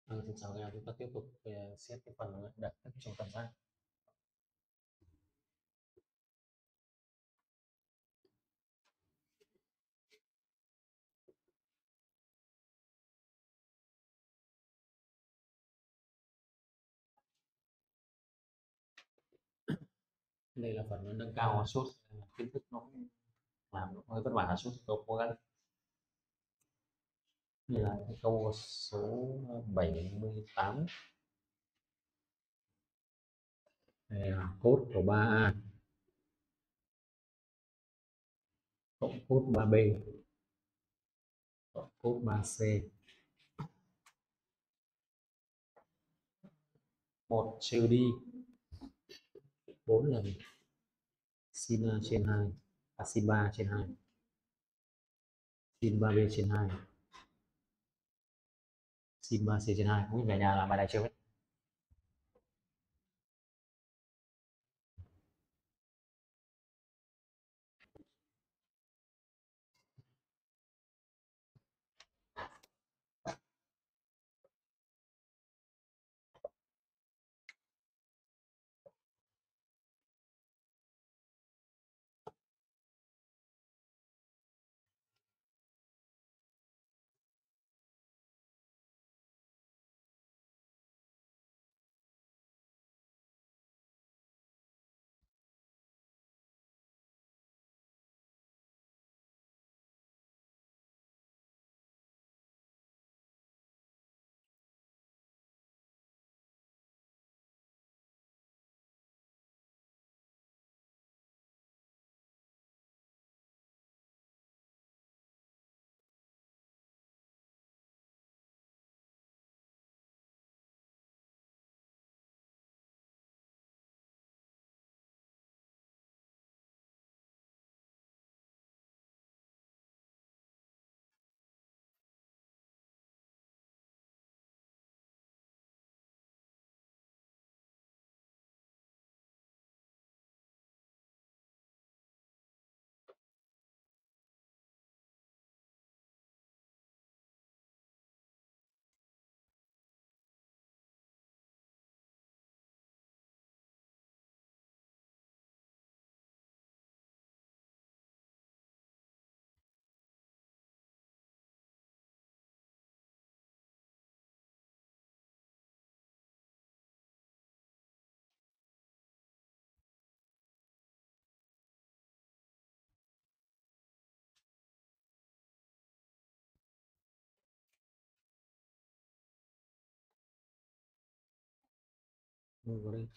Xin chào các em, chúng ta tiếp tục về xét cái phần đặc thức trong tam giác. Đây là phần nâng cao suất, kiến thức nó cũng làm nó hơi vất vả chút, tôi cố gắng. Đây là cái câu số 78. Đây là cos của 3a cộng cos 3b cộng cos 3c 1 trừ đi 4 lần sin a trên 2, sin 3 trên 2, sin 3b trên 2, sin 3c trên 2. Không biết về nhà làm bài này chưa? Vào đây.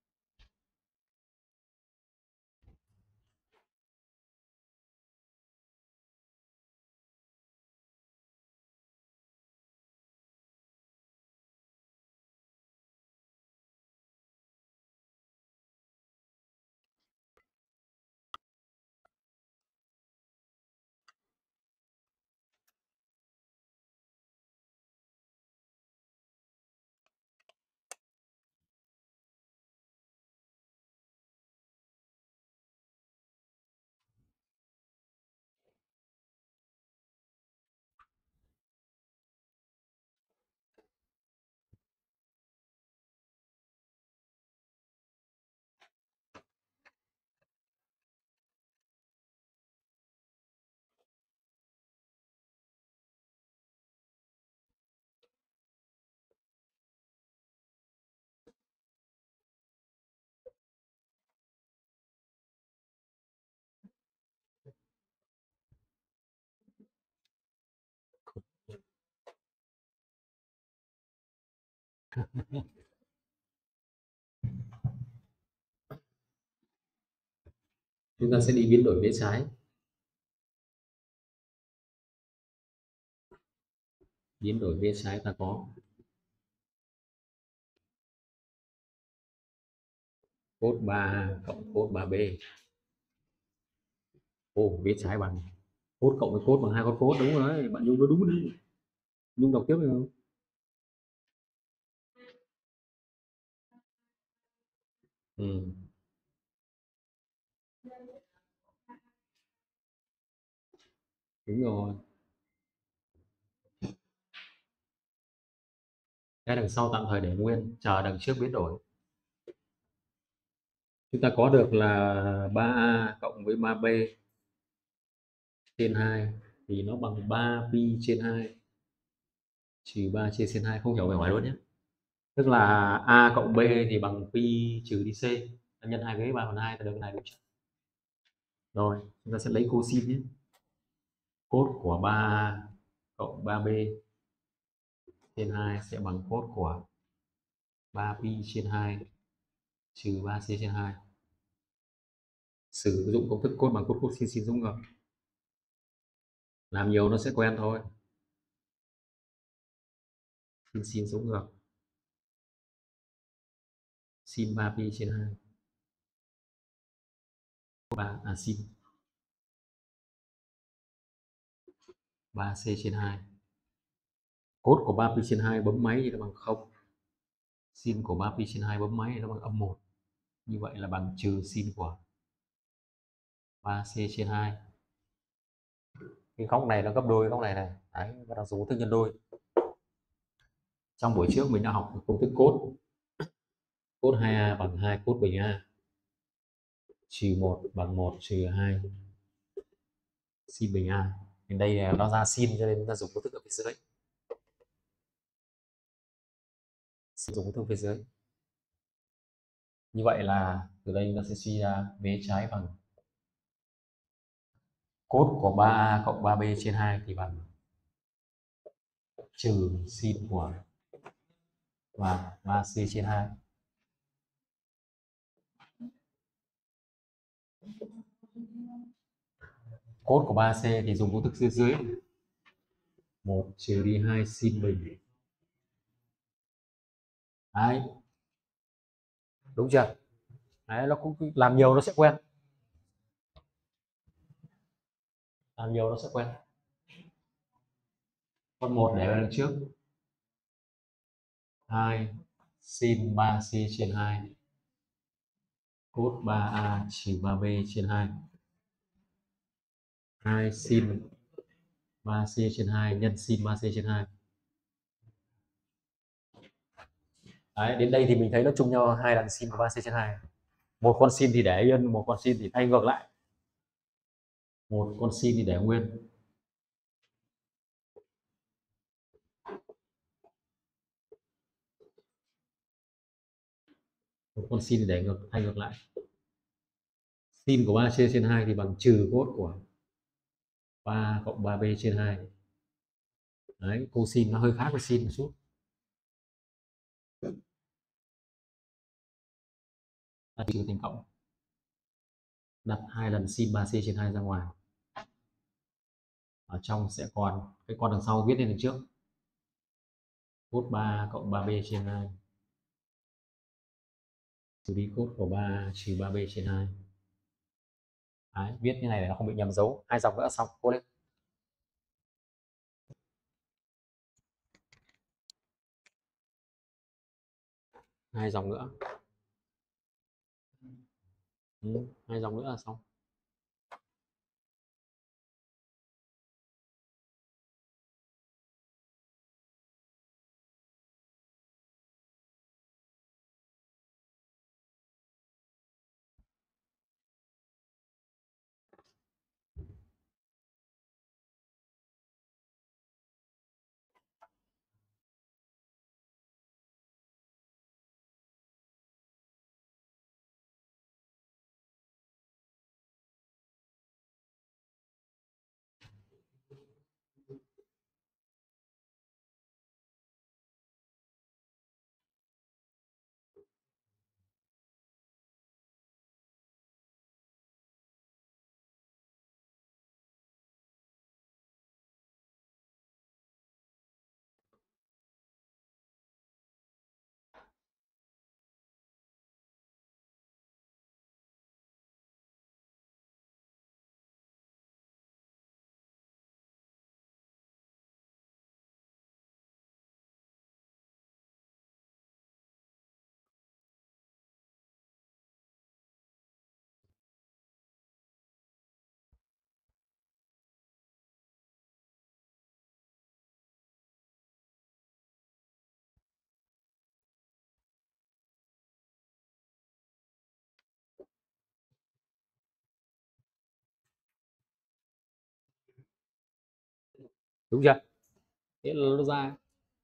Chúng ta sẽ đi biến đổi vế trái. Biến đổi vế trái ta có cos 3 cộng cos 3b. Vế trái bằng cos cộng với cos bằng hai con cos, đúng rồi đấy, bạn Nhung nó đúng đấy. Nhung đọc tiếp được không? Ừ. Đúng rồi. Cái đằng sau tạm thời để nguyên, chờ đằng trước biến đổi. Chúng ta có được là 3A cộng với 3B trên 2 thì nó bằng 3 pi trên 2 trừ 3 chia trên 2, không hiểu về hỏi luôn nhé. Tức là A cộng B thì bằng pi trừ đi C, ta nhân hai với 3/2 ta được cái này đúng chưa? Rồi chúng ta sẽ lấy cosin nhé. Cos của 3A cộng 3B trên 2 sẽ bằng cos của 3 pi trên 2 trừ 3 c trên 2. Sử dụng công thức cos bằng cos cosin sin giống ngược. Làm nhiều nó sẽ quen thôi. Sin sin giống ngược. Sin 3 pi trên 2. 3 sin 3c trên 2. Cos của 3 pi trên 2 bấm máy thì nó bằng 0. Sin của 3 pi trên 2 bấm máy thì nó bằng âm 1. Như vậy là bằng trừ sin của 3c trên 2. Cái góc này nó gấp đôi góc này này. Đấy, bắt đầu dùng công thức nhân đôi. Trong buổi trước mình đã học công thức cos. Cos 2a bằng 2 cos bình a. Trừ 1 bằng 1 trừ 2 sin bình a. Đến đây nó ra sin cho nên ta dùng công thức ở phía dưới. Sử dụng công thức phía dưới. Như vậy là từ đây nó sẽ suy ra vế trái bằng cos của 3a cộng 3b trên 2 thì bằng trừ sin của 3c trên 2. Cos của 3c thì dùng công thức phía dưới. 1 trừ đi 2 sin bình. Đấy. Đúng chưa? Đấy, nó cũng làm nhiều nó sẽ quen. Làm nhiều nó sẽ quen. Con 1 để vào trước. 2 sin 3c trên 2 cos 3a trừ 3b trên 2. 2 sin 3c trên 2 nhân sin 3c trên 2. Đấy, đến đây thì mình thấy nó chung nhau hai lần sin của 3c trên 2. Một con sin thì để yên, một con sin thì thay ngược lại. Một con sin thì để nguyên. Một con sin thì để thay ngược lại. Sin của 3c trên 2 thì bằng trừ cos của 3 cộng 3b trên 2. Đấy, cosin nó hơi khác với sin một chút. Ta trừ thành cộng. Đặt hai lần sin 3c trên 2 ra ngoài. Ở trong sẽ còn cái con đằng sau viết lên đằng trước. Cos 3 cộng 3b trên 2 trừ đi cos của 3 trừ 3b trên 2. Đấy, viết như này để nó không bị nhầm dấu. Hai dòng nữa xong, cố lên. Hai dòng nữa. Hai dòng nữa là xong. đúng chưa? Thế là nó ra.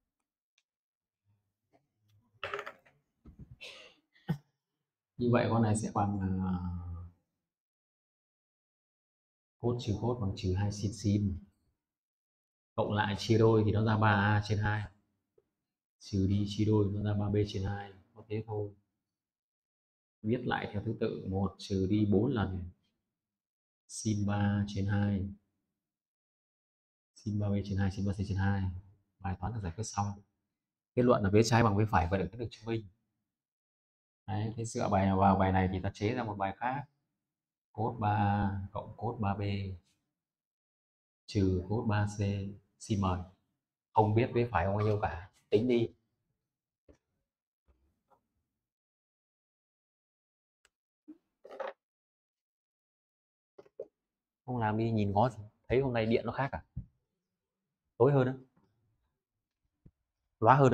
Như vậy con này sẽ bằng cos trừ cos bằng trừ 2 sin sin, cộng lại chia đôi thì nó ra 3a trên 2, trừ đi chia đôi nó ra 3b trên 2, có thế thôi. Viết lại theo thứ tự, 1 trừ đi 4 lần sin 3 trên 2, sin 3b trên 2, sin 3c trên 2. Bài toán được giải quyết xong. Kết luận là vế trái bằng vế phải và được chứng minh. Đấy, thế dựa bài vào bài này thì ta chế ra một bài khác. Cos 3a cộng cos 3b trừ cos 3c. Xin mời. Không biết vế phải không bao nhiêu cả, tính đi. Không làm đi, nhìn có gì thấy hôm nay điện nó khác à? Tối hơn á, lóa hơn á.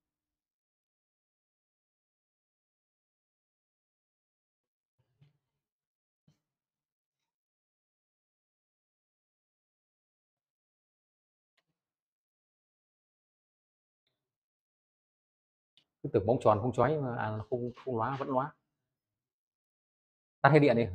Cứ tưởng bóng tròn không chói mà không không lóa vẫn lóa. Tắt hết điện đi.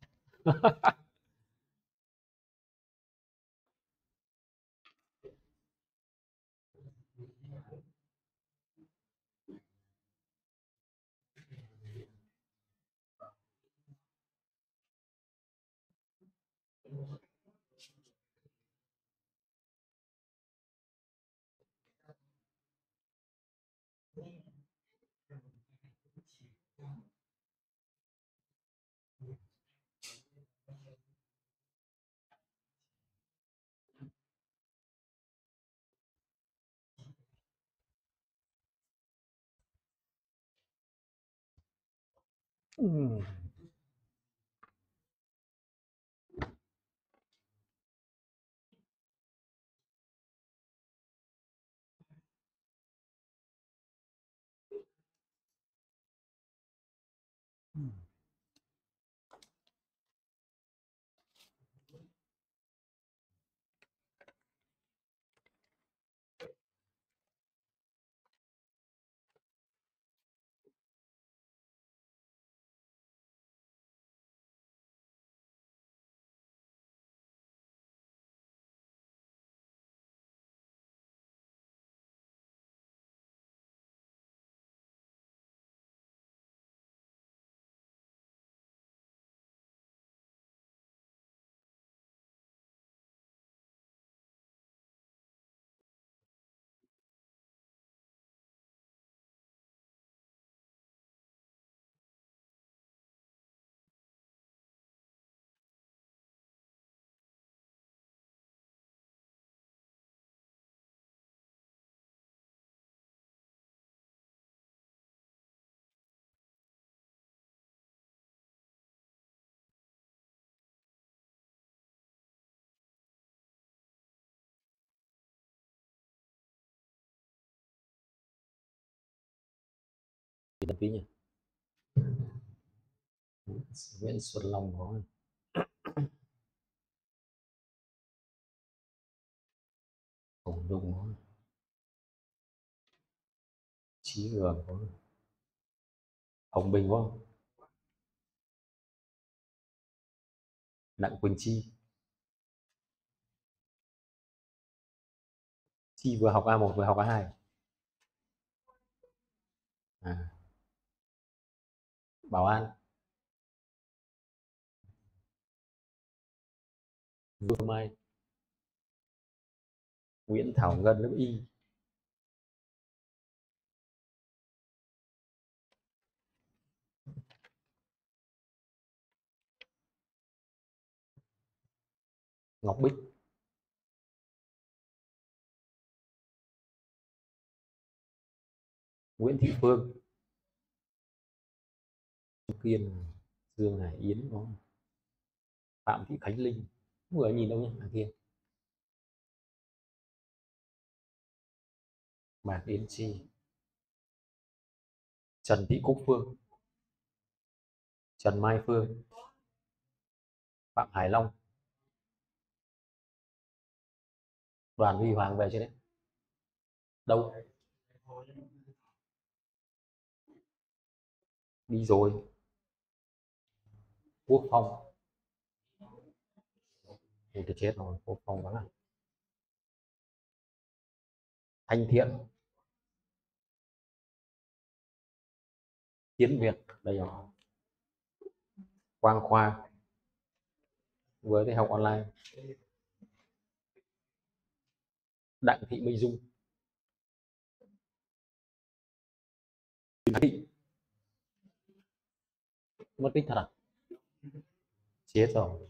Đăng ký nhỉ. Nguyễn Xuân Long có Hồng Nhung có Chí Hường có Hồng Bình có Đặng Quỳnh Chi vừa học A1 vừa học A2 à. Bảo An, Vương Mai, Nguyễn Thảo Ngân lớp Y, Ngọc Bích, Nguyễn Thị Phương, Kiên, Dương Hải Yến có Phạm Thị Khánh Linh, vừa nhìn đâu nhỉ, thằng kia Mạc Yến Chi, Trần Thị Cúc Phương, Trần Mai Phương, Phạm Hải Long, Đoàn Huy Hoàng về chưa đấy? Đâu? Đi rồi. Quốc Phong. Ôi tôi chết rồi, Quốc Phong vắng à. Thanh Thiện. Tiến Việt đây rồi. Quang Khoa với cái học online. Đặng Thị Minh Dung. Thị. Mất tích thật à? Chết rồi.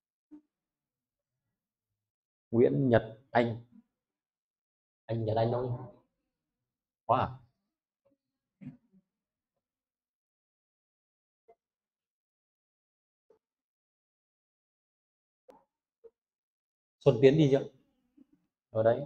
Nguyễn Nhật Anh. Anh Nhật Anh đâu? Quá à? Xuân Tiến đi chưa? Ở đấy.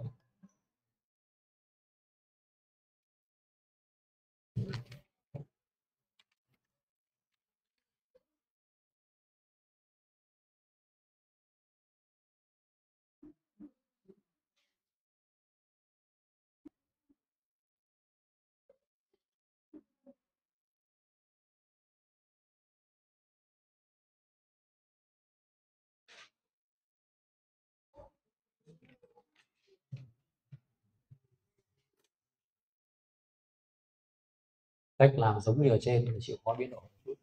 Cách làm giống như ở trên, chịu khó biến đổi một chút.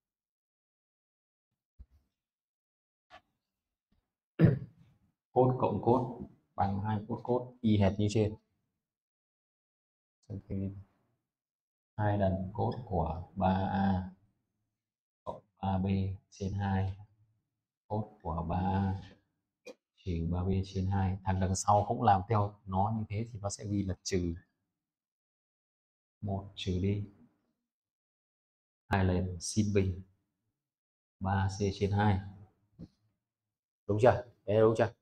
Cốt cộng cốt bằng 2 cốt cốt y hệt như trên. Thì 2 lần cốt của 3a cộng 3b trên 2 cốt của 3a trừ 3b trên 2. Thằng đằng sau cũng làm theo nó như thế thì nó sẽ ghi là trừ 1 trừ đi 2 lần sin bình 3c trên 2. Đúng chưa? Đấy, đúng chưa?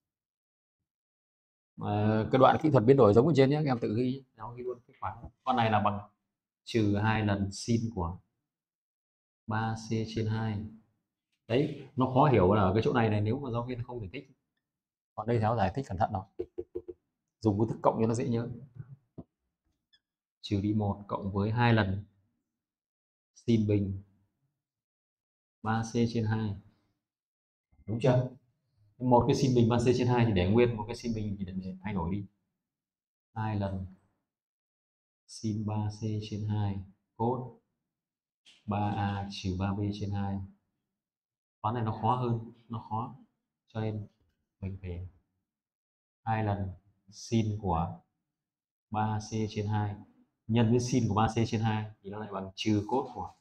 Cái đoạn kỹ thuật biến đổi giống ở trên nhé, các em tự ghi, nó ghi luôn kết quả. Con này là bằng trừ 2 lần sin của 3c trên 2. Đấy, nó khó hiểu là ở cái chỗ này này, nếu mà giáo viên không giải thích. Còn đây theo giải thích cẩn thận rồi. Dùng công thức cộng cho nó dễ nhớ. Trừ đi 1 cộng với 2 lần sin bình 3c trên 2. Đúng chưa? Một cái sin bình 3c trên 2 thì để nguyên, một cái sin bình thì để thay đổi đi. 2 lần sin 3c trên 2 cốt 3a trừ 3b trên 2. Toán này nó khó hơn, nó khó. Cho nên mình phải 2 lần sin của 3c trên 2 nhân với sin của 3c trên 2 thì nó lại bằng trừ cốt của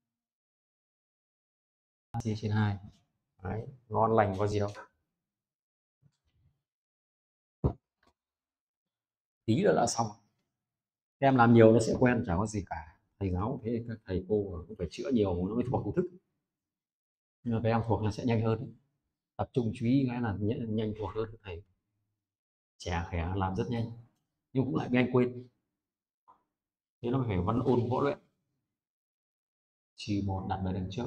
3c trên 2. Đấy, ngon lành có gì đâu. Tí nữa là xong. Em làm nhiều nó sẽ quen, chả có gì cả. Thầy giáo thế, các thầy cô cũng phải chữa nhiều nó mới thuộc công thức. Nhưng mà các em thuộc là sẽ nhanh hơn. Tập trung chú ý cái là nhanh thuộc hơn thầy. Trẻ khỏe làm rất nhanh, nhưng cũng lại nhanh quên. Thế nó phải vẫn ôn võ luyện. Trừ 1 đặt về đằng trước.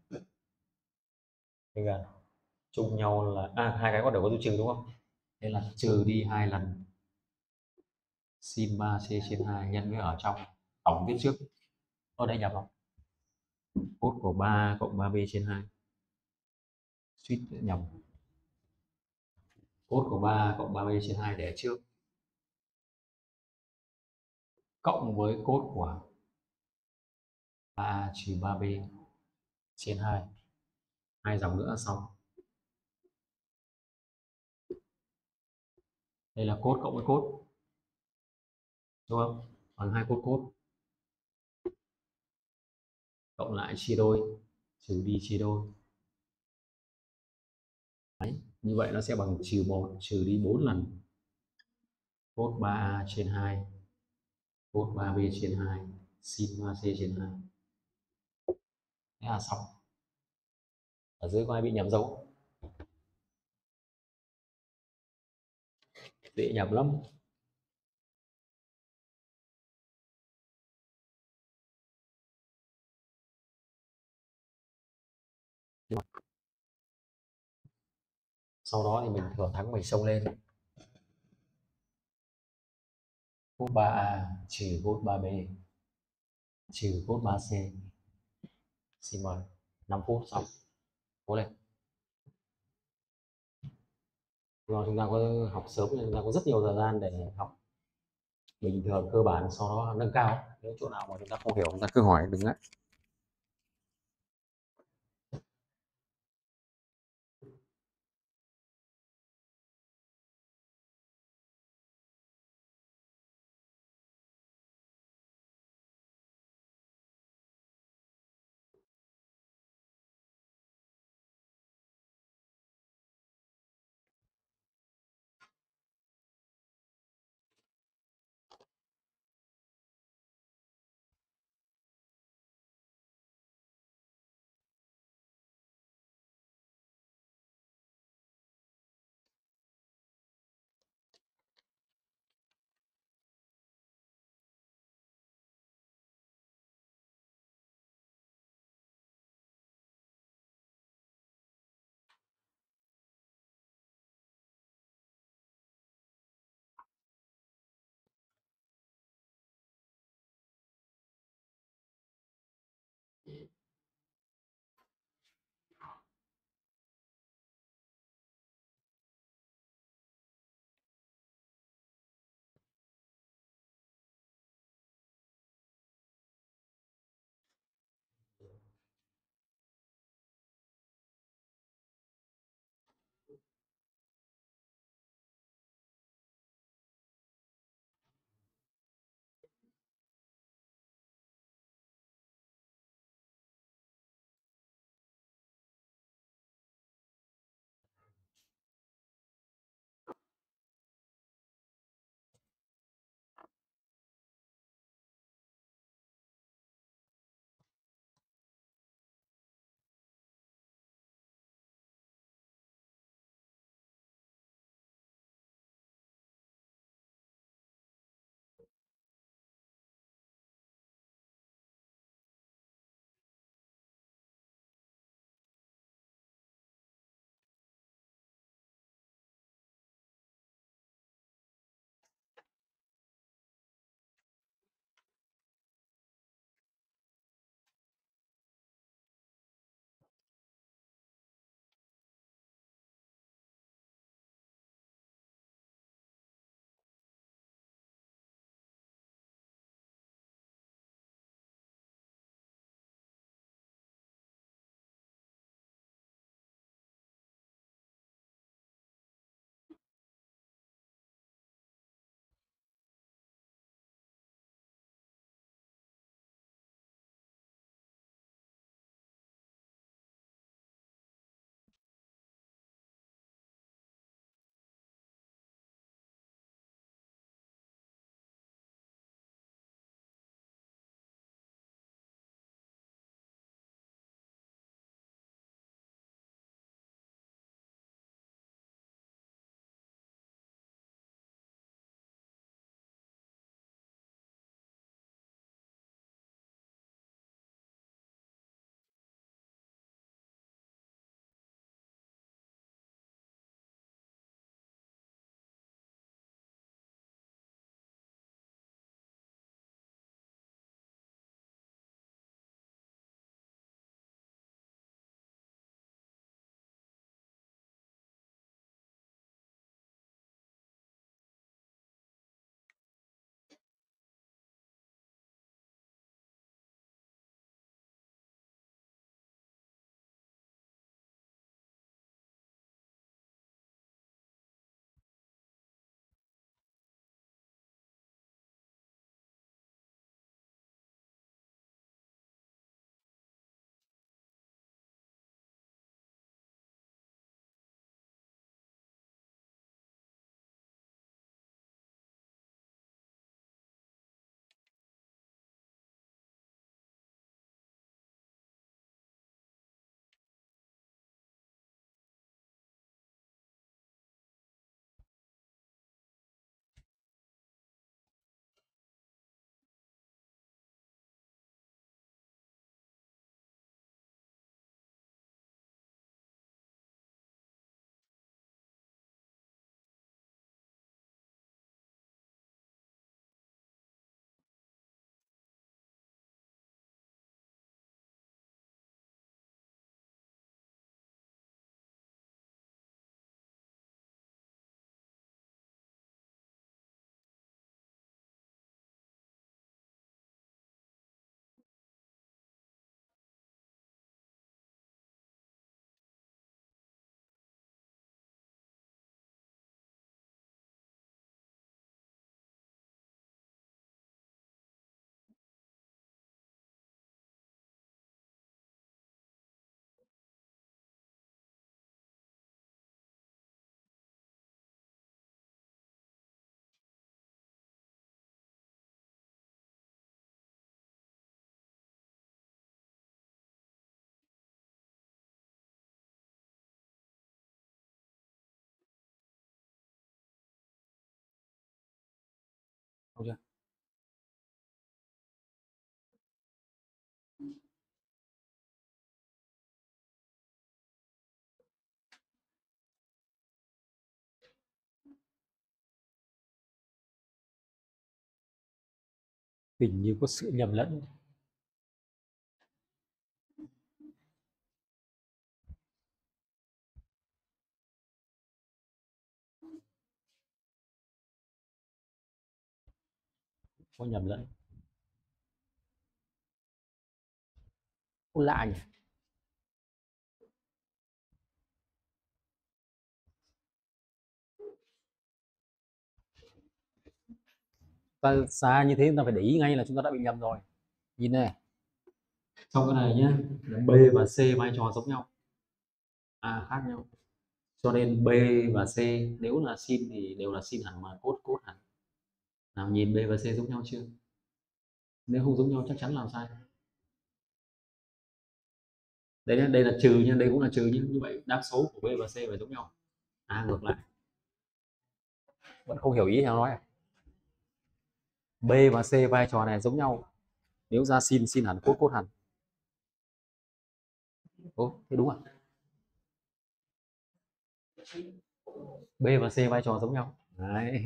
Bây giờ chung nhau là hai cái có đều có dấu trừ đúng không? Thế là trừ đi 2 lần sin 3c trên 2 nhân với ở trong tổng viết trước. Ở đây nhập không? Cốt của 3 cộng 3b trên 2. Suýt nhầm. Cốt của 3 cộng 3b trên 2 để trước. Cộng với cốt của 3 trừ 3b trên 2. Hai dòng nữa xong. Đây là cốt cộng với cốt. Đúng không? Bằng 2 cốt cốt. Cộng lại chia đôi, trừ đi chia đôi. Đấy, như vậy nó sẽ bằng trừ 1 trừ đi 4 lần cốt 3a trên 2 cốt 3b trên 2 sin 3c trên 2. Thế là xong. Ở dưới có ai bị nhầm dấu? Dễ nhầm lắm. Sau đó thì mình thừa thắng mình xông lên. Cốt 3A trừ cốt 3B trừ cốt 3C. Xin mời. 5 phút xong. Cố lên. Rồi chúng ta có học sớm nên chúng ta có rất nhiều thời gian để học bình thường cơ bản, sau đó nâng cao. Nếu chỗ nào mà chúng ta không hiểu chúng ta cứ hỏi, đừng ngại. Không chưa? Hình như có sự nhầm lẫn. Có nhầm lẫn. Có lạ nhỉ. Ta xa như thế chúng ta phải để ý ngay là chúng ta đã bị nhầm rồi. Nhìn này, trong cái này nhé, B và C vai trò giống nhau, A khác nhau, cho nên B và C nếu là sin thì đều là sin hẳn mà cốt cốt hẳn. Nào nhìn B và C giống nhau chưa? Nếu không giống nhau chắc chắn làm sai. Đây là trừ nha, đây cũng là trừ nhé, như vậy đáp số của B và C phải giống nhau. Ngược lại. Vẫn không hiểu ý theo nói à? B và C vai trò này giống nhau, nếu ra sin hẳn cốt cốt hẳn. Thế đúng à? B và C vai trò giống nhau đấy.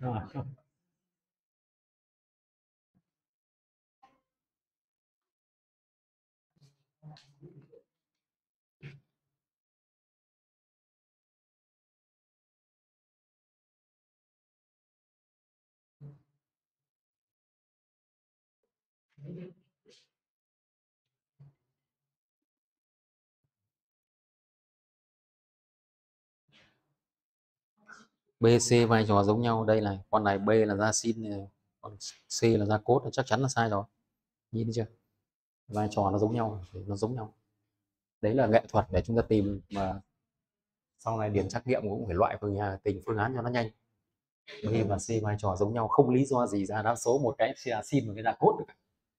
BC vai trò giống nhau, đây là con này B là ra sin này, còn C là ra cốt, chắc chắn là sai rồi. Nhìn thấy chưa? Vai trò nó giống nhau, nó giống nhau. Đấy là nghệ thuật để chúng ta tìm, mà sau này điểm trắc nghiệm cũng phải loại phương án cho nó nhanh. B và C vai trò giống nhau, không lý do gì ra đáp số một cái là sin một cái ra cốt được.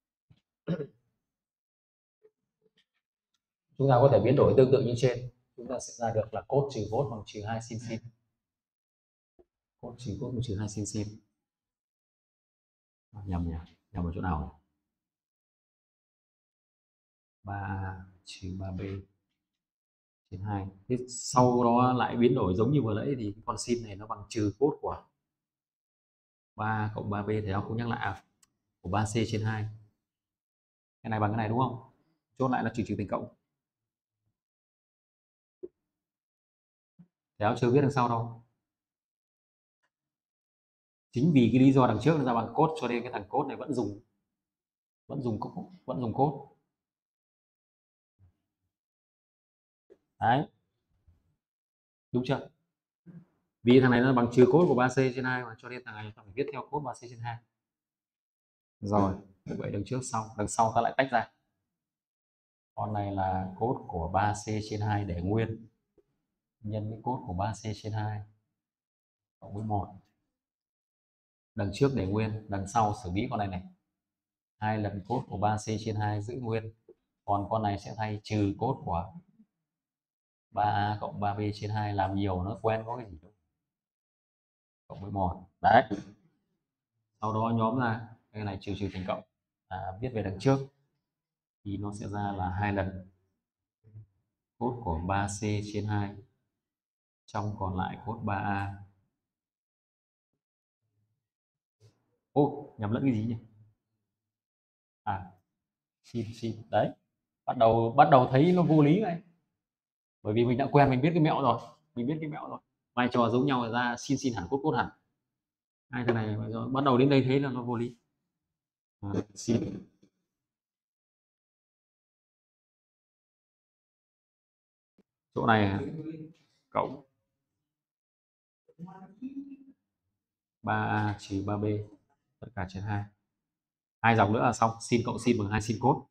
Chúng ta có thể biến đổi tương tự như trên, chúng ta sẽ ra được là cốt trừ cốt bằng trừ 2 sin sin. Cốt trừ cốt bằng trừ 2 sin sin. Nhầm nhỉ? Nhầm ở chỗ nào nhỉ? 3 trừ 3b trên 2. Thế sau đó lại biến đổi giống như vừa nãy thì con sin này nó bằng trừ cốt của 3 cộng 3b, thì nó không nhắc lại của 3c trên 2. Cái này bằng cái này đúng không? Chốt lại là trừ trừ thành cộng. Đéo chưa viết đằng sau đâu. Chính vì cái lý do đằng trước nó ra bằng cốt cho nên cái thằng cốt này vẫn dùng cốt. Đấy. Đúng chưa? Vì thằng này nó bằng trừ cốt của 3c trên 2 mà, cho nên thằng này ta phải viết theo cốt 3c trên 2. Rồi, vậy đằng sau ta lại tách ra. Con này là cốt của 3c trên 2 để nguyên, nhân với cốt của 3c trên 2 cộng với 1. Đằng trước để nguyên, đằng sau xử lý con này này. 2 lần cốt của 3c trên 2 giữ nguyên. Còn con này sẽ thay trừ cốt của 3a cộng 3b trên 2, làm nhiều nó quen có cái gì đâu. Cộng với 1. Đấy. Sau đó nhóm ra cái này trừ trừ thành cộng. Viết về đằng trước thì nó sẽ ra là 2 lần cốt của 3c trên 2 trong còn lại cốt 3a. Nhầm lẫn cái gì nhỉ? Sin đấy, bắt đầu thấy nó vô lý đấy, bởi vì mình đã quen, mình biết cái mẹo rồi, vai trò giống nhau là ra sin hẳn cốt hẳn. Hai cái này bắt đầu đến đây thấy là nó vô lý. Sin chỗ này cộng 3a trừ 3b tất cả trên 2. Hai dòng nữa là xong, sin cộng sin bằng 2 sin cốt.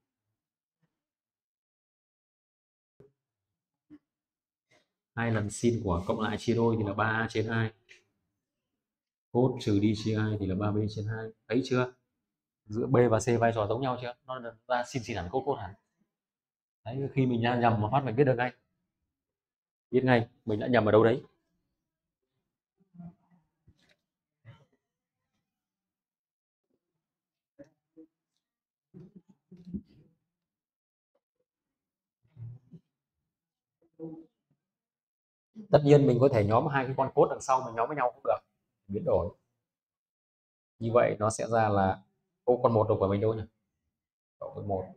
Hai lần sin của cộng lại chia đôi thì là 3a trên 2. Cốt trừ đi chia 2 thì là 3b trên 2. Thấy chưa? Giữa B và C vai trò giống nhau chưa? Nó ra sin hẳn cốt hẳn. Đấy, khi mình nhầm một phát mình biết được ngay. Biết ngay mình đã nhầm ở đâu đấy. Tất nhiên mình có thể nhóm hai cái con code đằng sau mình nhóm với nhau cũng được, biến đổi như vậy nó sẽ ra là con một đâu của mình đâu nhỉ, cộng với một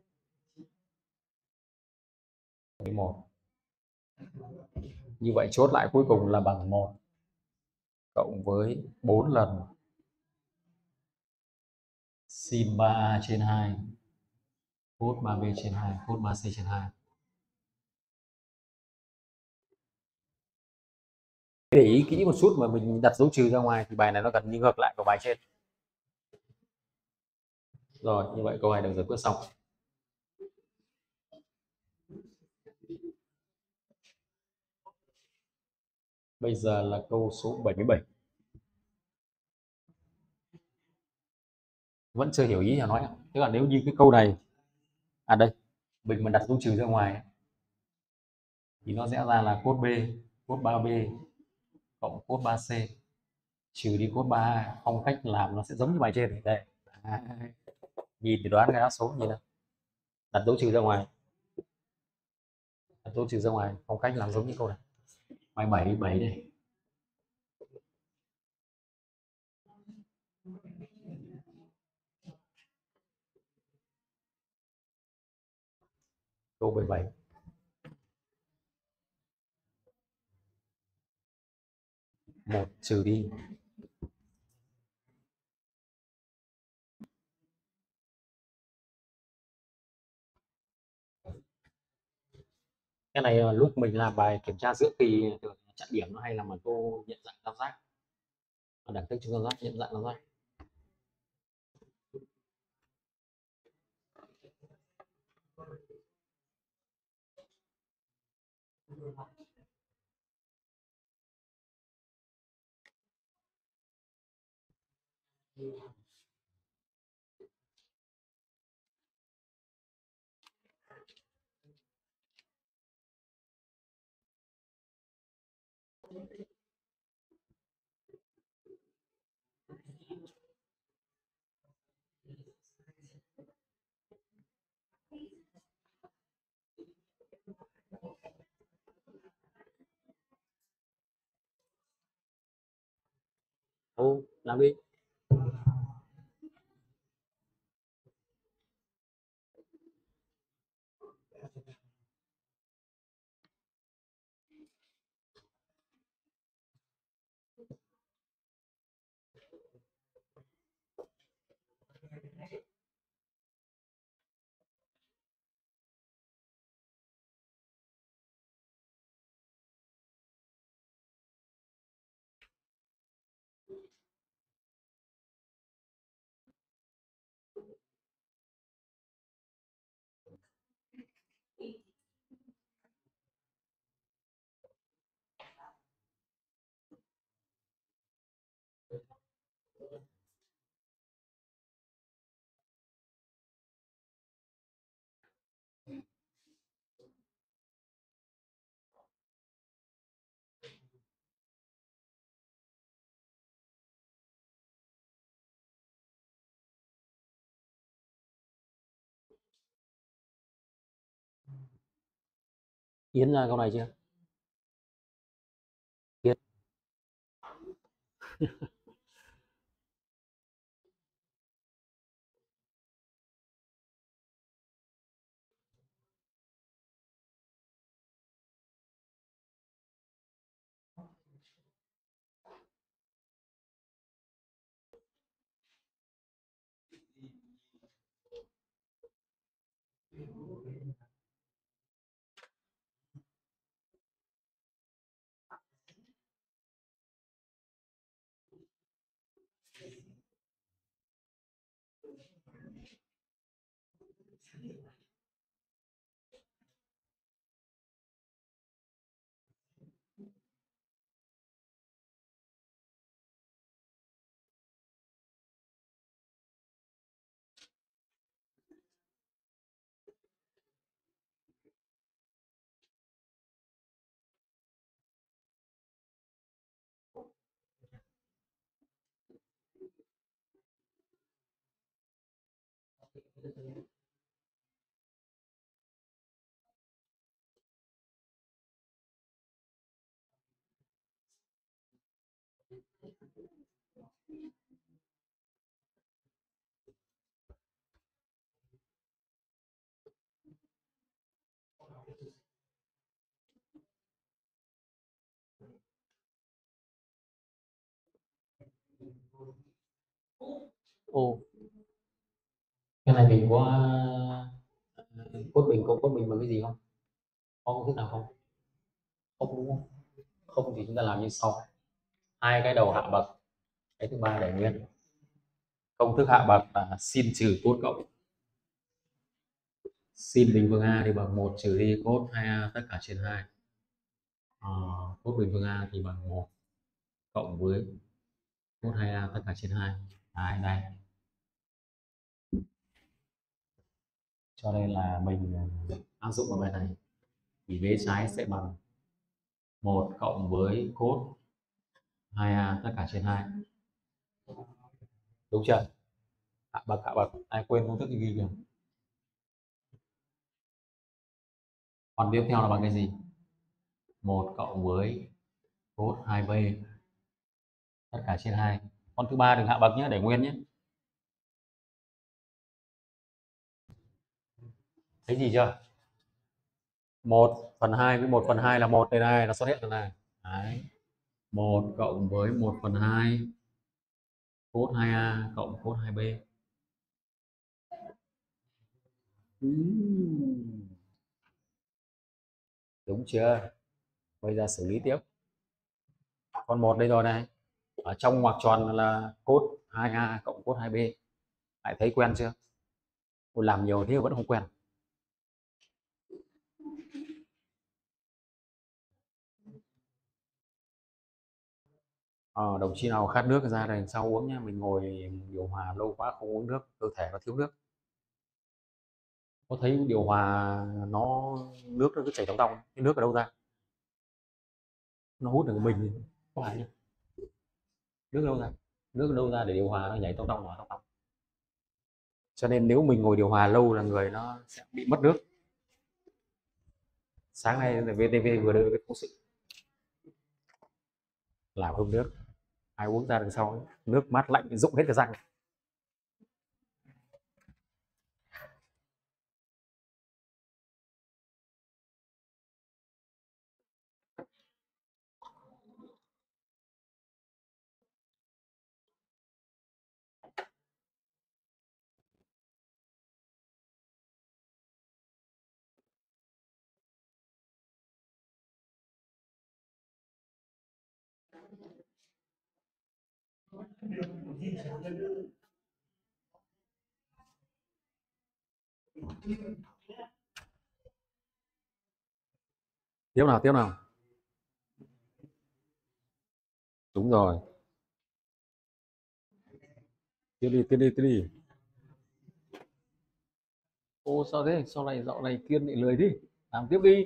với một, như vậy chốt lại cuối cùng là bằng 1 cộng với 4 lần sin 3a trên 2 cos 3b trên 2 cos 3c trên 2. Để ý kỹ một chút mà mình đặt dấu trừ ra ngoài thì bài này nó gần như ngược lại của bài trên. Rồi, như vậy câu này được giải quyết xong. Bây giờ là câu số 77. Vẫn chưa hiểu ý nhà nói. Tức là nếu như cái câu này, đây, mình mà đặt dấu trừ ra ngoài thì nó sẽ ra là cos B, cos 3B cộng cos 3C trừ đi cos 3A. Phong cách làm nó sẽ giống như bài trên này. Đây. Nhìn thì đoán cái đáp số như nào. Đặt dấu trừ ra ngoài. Đặt dấu trừ ra ngoài, phong cách làm giống như câu này. Bài 77 đây. Câu 77. Một trừ đi cái này lúc mình làm bài kiểm tra giữa kỳ thường chặn điểm nó hay làm ở cô nhận dạng tam giác, đẳng thức chung tam giác, nhận dạng tam giác. Ô, làm đi. Yến ra câu này chưa? Yến. ô. Cái này mình có cốt bình không, cốt bình bằng cái gì không, có công thức nào không? Không đúng không? Không thì chúng ta làm như sau: hai cái đầu hạ bậc, cái thứ ba để nguyên. Công thức hạ bậc là sin trừ cốt cộng sin bình phương A thì bằng 1 trừ đi cốt 2A tất cả trên 2. Cốt bình phương A thì bằng 1 cộng với cốt 2A tất cả trên 2. Đấy, đây. Cho nên là mình áp dụng vào bài này thì vế trái sẽ bằng 1 cộng với cốt 2A tất cả trên 2. Đúng chưa? Hạ bậc, ai quên công thức thì ghi kìa. Còn tiếp theo là bằng cái gì? 1 cộng với cốt 2b tất cả trên 2. Con thứ ba đừng hạ bậc nhé, để nguyên nhé. Thấy gì chưa? 1/2 với 1/2 là 1 đây, này nó xuất hiện rồi này. Đấy. 1 cộng với 1/2 cốt 2A cộng cốt 2b. Đúng chưa? Bây giờ xử lý tiếp. Con một đây rồi này. Ở trong ngoặc tròn là cốt 2A cộng cốt 2b. Lại thấy quen chưa? Ôi, làm nhiều thế vẫn không quen. Đồng chí nào khát nước ra đây sau uống nhé, mình ngồi điều hòa lâu quá không uống nước, cơ thể nó thiếu nước. Có thấy điều hòa nó nước nó cứ chảy tong tong, cái nước ở đâu ra? Nó hút được cái bình, có phải nhỉ? Nước đâu ra? Nước đâu ra để điều hòa nó nhảy tong tong tong tong? Cho nên nếu mình ngồi điều hòa lâu là người nó sẽ bị mất nước. Sáng nay VTV vừa đưa cái phóng sự làm hương nước, ai uống ra đằng sau ấy, nước mát lạnh rụng hết cả răng. Tiếp nào, tiếp nào. Đúng rồi, tiếp đi, tiếp đi, tiếp đi. Ô sao thế, sau này dạo này Kiên bị lười đi, làm tiếp đi.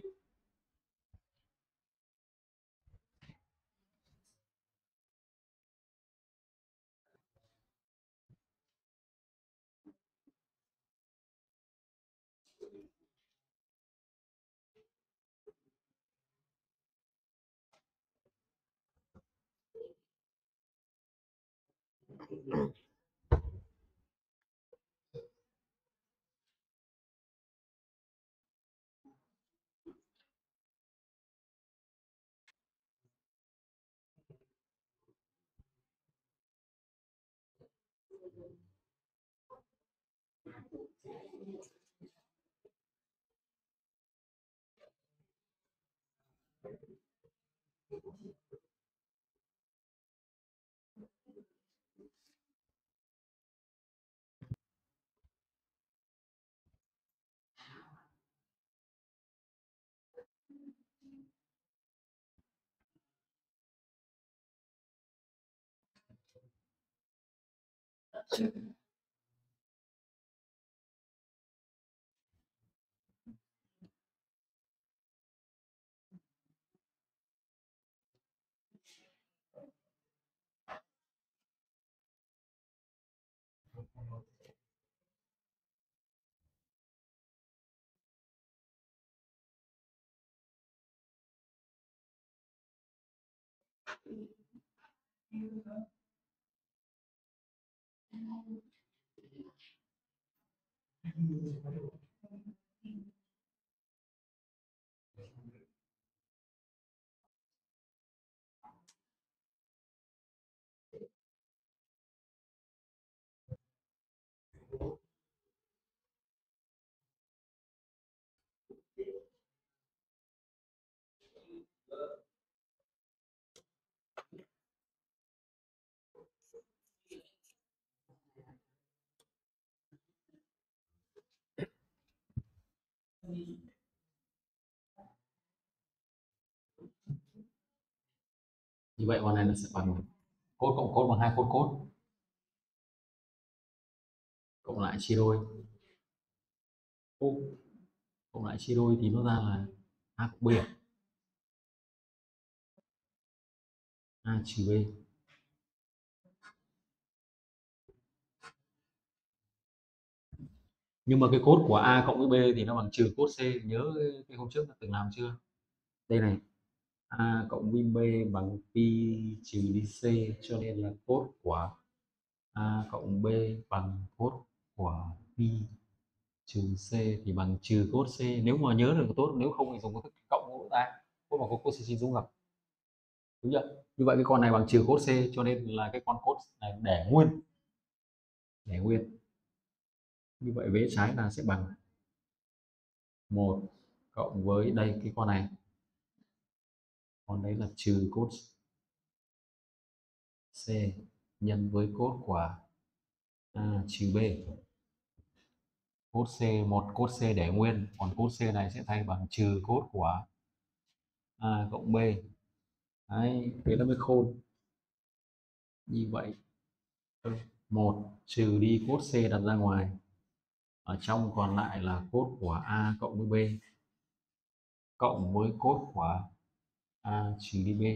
Như vậy con này nó sẽ bằng cốt cộng cốt bằng hai cốt cốt cộng lại chia đôi. Cốt cộng lại chia đôi thì nó ra là a cộng b, a trừ b. Nhưng mà cái cốt của a cộng với b thì nó bằng trừ cốt c. Nhớ cái hôm trước ta từng làm chưa? Đây này, a cộng với b bằng pi trừ đi c, cho nên là cốt của a cộng b bằng cốt của pi trừ c thì bằng trừ cốt c. Nếu mà nhớ được tốt, nếu không thì dùng công thức cộng của ta, cốt bằng cốt c dung hợp, đúng chưa? Như vậy cái con này bằng trừ cốt c, cho nên là cái con cốt này để nguyên, để nguyên. Như vậy vế trái là sẽ bằng 1 cộng với đây cái con này, con đấy là trừ cốt c nhân với cốt của a trừ b. Cốt c, một cốt c để nguyên, còn cốt c này sẽ thay bằng trừ cốt của a cộng b. Đấy, thế nó mới khôn. Như vậy một trừ đi cốt c đặt ra ngoài, ở trong còn lại là cốt của a cộng với b cộng với cốt của a trừ đi b,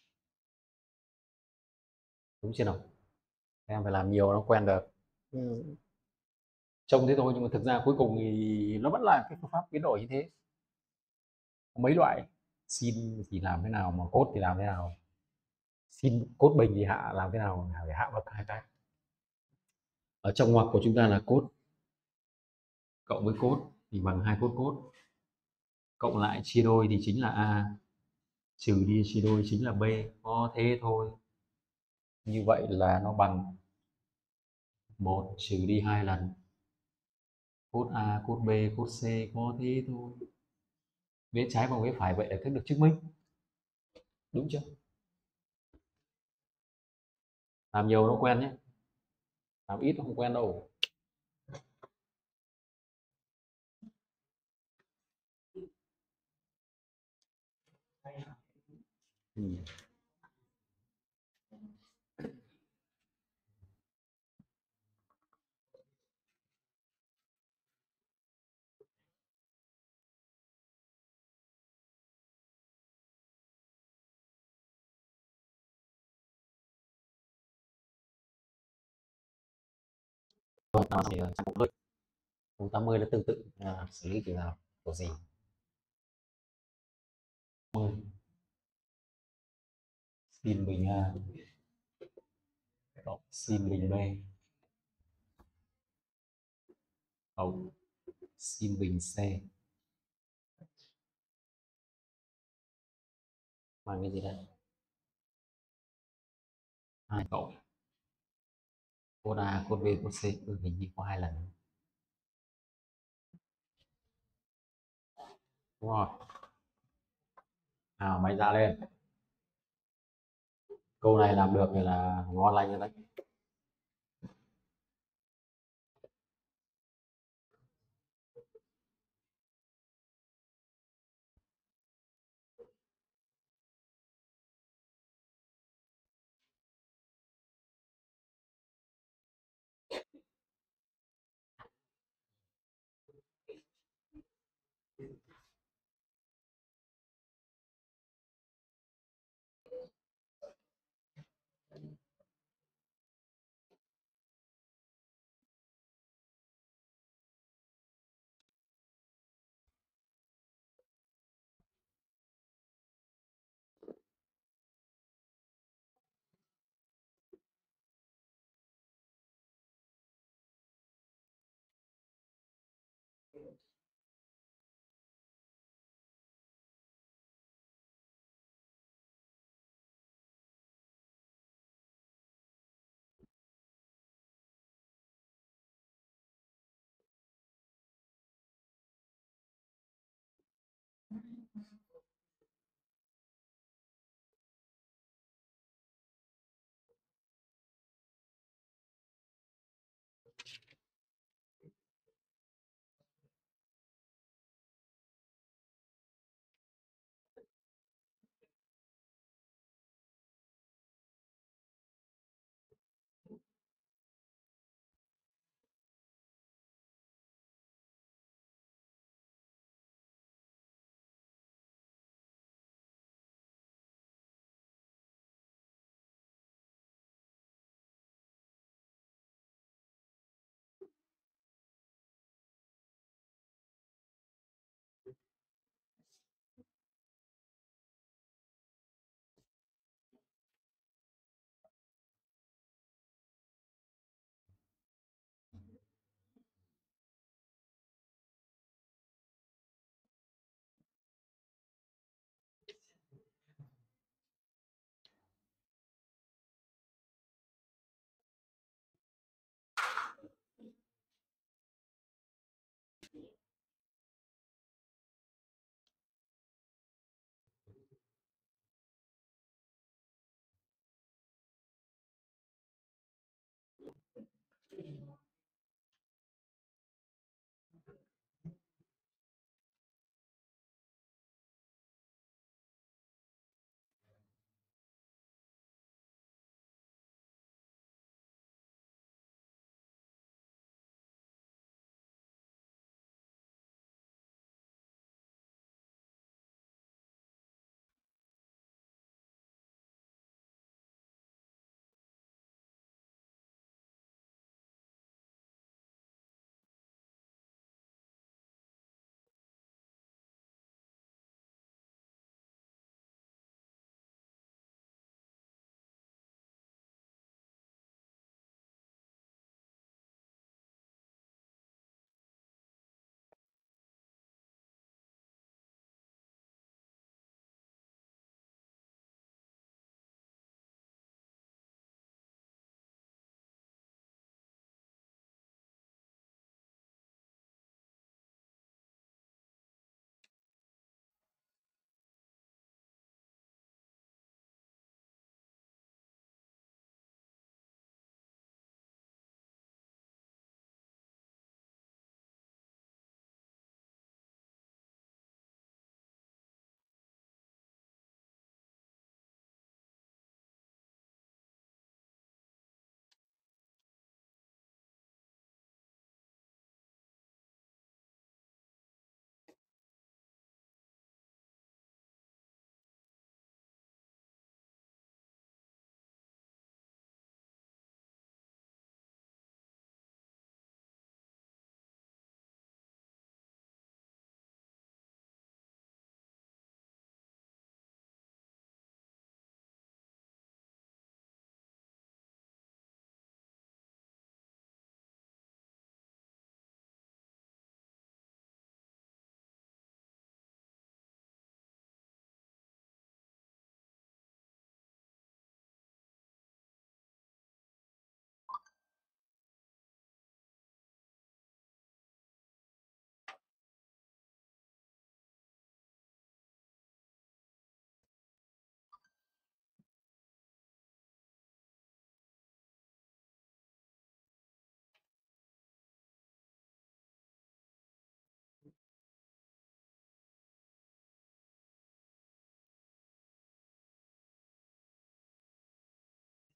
đúng chưa nào? Em phải làm nhiều nó quen được. Ừ. Trông thế thôi nhưng mà thực ra cuối cùng thì nó vẫn là cái phương pháp biến đổi như thế. Có mấy loại, sin thì làm thế nào, mà cốt thì làm thế nào, sin cốt bình thì hạ làm thế nào, phải hạ bậc hai cái. Ở trong ngoặc của chúng ta là cốt cộng với cốt thì bằng hai cốt cốt, cộng lại chia đôi thì chính là a, trừ đi chia đôi chính là b, có thế thôi. Như vậy là nó bằng một trừ đi hai lần cốt a cốt b cốt c, có thế thôi. Vế trái bằng vế phải, vậy là thức được chứng minh, đúng chưa? Làm nhiều nó quen nhé, làm ít nó không quen đâu. Ừ. Nào thì vùng 80 nó tương tự xử lý kiểu nào, kiểu gì? 10 sin bình a cộng sin bình b cộng sin bình c bằng cái gì đây? 2 cộng cốt a cốt b cốt c. Hình như có hai lần, đúng rồi. Nào máy ra lên, câu này làm được thì là ngon lành rồi đấy.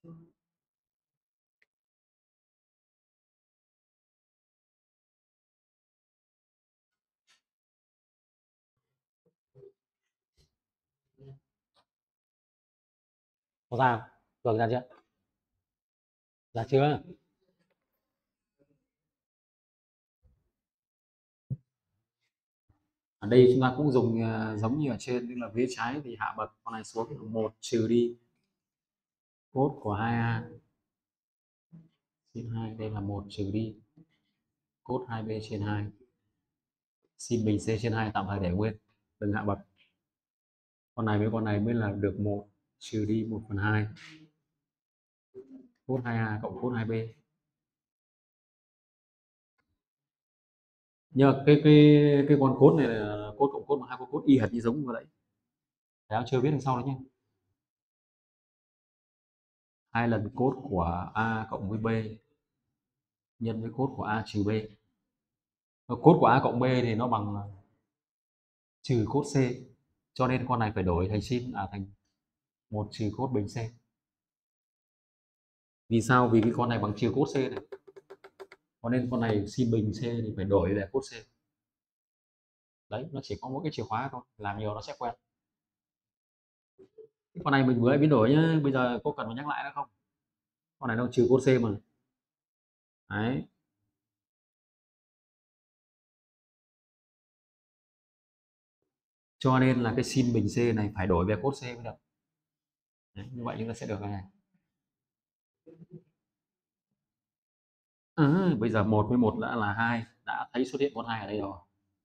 Có ra không? Được ra chưa? Ra chưa? Ở đây chúng ta cũng dùng giống như ở trên, tức là vế trái thì hạ bậc con này xuống, một trừ đi cốt của 2a sin 2, đây là một trừ đi cốt 2b trên 2 sin bình c trên 2, tạm thời để nguyên, đừng hạ bậc. Con này với con này mới là được một trừ đi 1/2 cốt 2a cộng cốt 2b. Nhưng mà cái con cốt này là cốt cộng cốt, mà hai con cốt y hệt như giống như vậy. Đấy, chưa biết đằng sau đấy nhé. Hai lần cốt của a cộng với b nhân với cốt của a trừ b. Cốt của a cộng b thì nó bằng trừ cốt c, cho nên con này phải đổi thành thành một trừ cốt bình c. Vì sao? Vì cái con này bằng trừ cốt c này, cho nên con này sin bình c thì phải đổi về cốt c. Đấy, nó chỉ có mỗi cái chìa khóa thôi, làm nhiều nó sẽ quen. Cái con này mình vừa biến đổi nhá, bây giờ có cần phải nhắc lại nữa không? Con này nó trừ cốt c mà. Đấy, cho nên là cái sin bình c này phải đổi về cốt c mới được. Đấy, như vậy chúng ta sẽ được cái này. Bây giờ một với một đã là hai, đã thấy xuất hiện con hai ở đây rồi.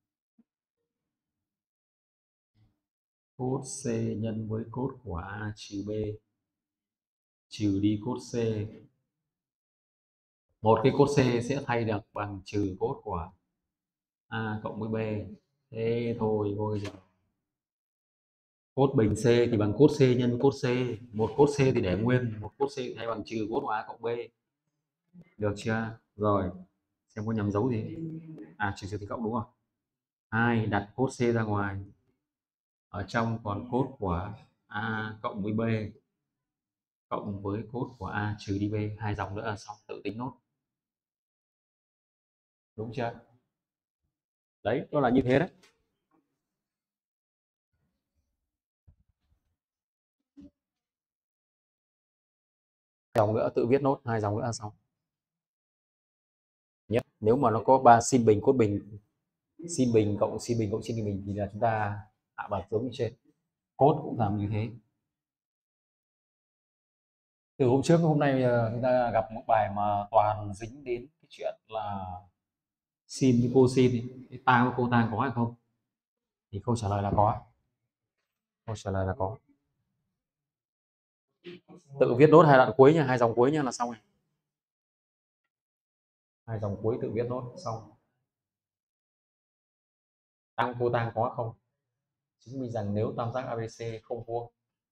Cốt c nhân với cốt của a trừ b trừ đi cốt c, một cái cốt c sẽ thay được bằng trừ cốt của a cộng với b. Thế thôi thôi giờ cốt bình c thì bằng cốt c nhân với cốt c, một cốt c thì để nguyên, một cốt c thay bằng trừ cốt của a cộng b, được chưa? Rồi xem có nhầm dấu gì. Trừ thì cộng đúng không? Hai, đặt cốt c ra ngoài, ở trong còn cốt của a cộng với b cộng với cốt của a trừ đi b, hai dòng nữa là xong, tự tính nốt, đúng chưa? Đấy, nó là như thế đấy. Dòng nữa tự viết nốt, hai dòng nữa là xong. Nhất nếu mà nó có ba sin bình cốt bình, sin bình cộng sin bình cộng sin bình thì là chúng ta hạ bậc giống như trên. Cốt cũng làm như thế. Từ hôm trước hôm nay chúng ta gặp một bài mà toàn dính đến cái chuyện là sin với cosin ý. Cái tang với cô tang có hay không? Thì câu trả lời là có. Câu trả lời là có. Tự viết nốt hai đoạn cuối nha, hai dòng cuối nha là xong rồi. Hai dòng cuối tự viết nốt xong. Tang cô tang có không? Chứng minh rằng nếu tam giác ABC không vuông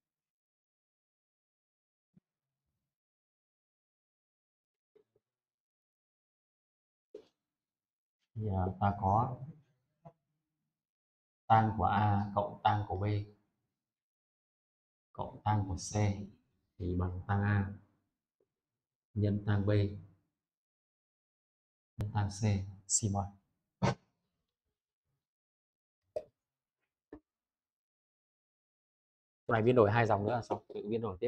thì ta có tang của A cộng tang của B cộng tang của C thì bằng tang A nhân tang B nhân tang C. Xin mời. Cái này biến đổi hai dòng nữa là xong, tự biến đổi tiếp.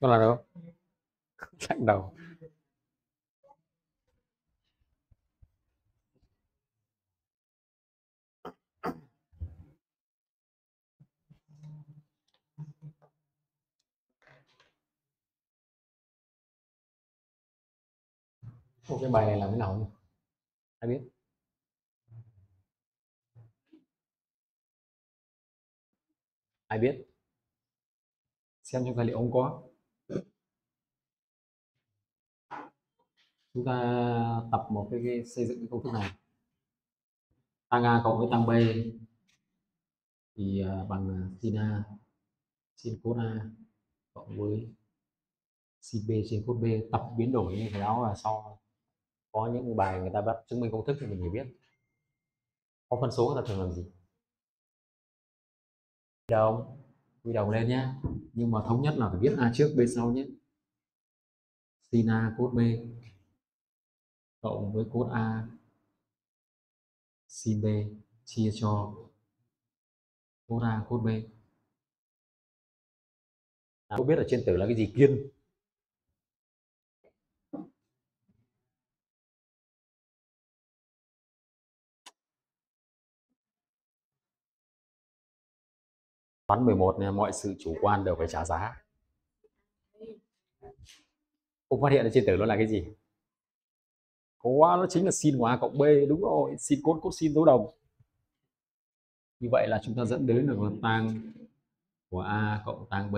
Nó là đâu? Chặng đầu. Ô, cái bài này làm thế nào nhỉ? Ai biết? Ai biết? Xem trong tài liệu không có. Chúng ta tập một cái xây dựng cái công thức này. Tăng A cộng với tăng B thì bằng sin A sin cos A cộng với sin B trên cos B. Tập biến đổi như thế đó là sau có những bài người ta bắt chứng minh công thức thì mình phải biết. Có phân số người ta thường làm gì? Đồng, quy đồng lên nhé, nhưng mà thống nhất là phải viết A trước B sau nhé. Sin A cos B cộng với cos A sin B chia cho cos A cos B. Không biết ở trên tử là cái gì Kiên? Toán 11 này mọi sự chủ quan đều phải trả giá. Không phát hiện ở trên tử nó là cái gì? Quá, nó chính là sin của A cộng B, đúng rồi, sin cos cos sin dấu đồng. Như vậy là chúng ta dẫn đến được là tang của A cộng tang B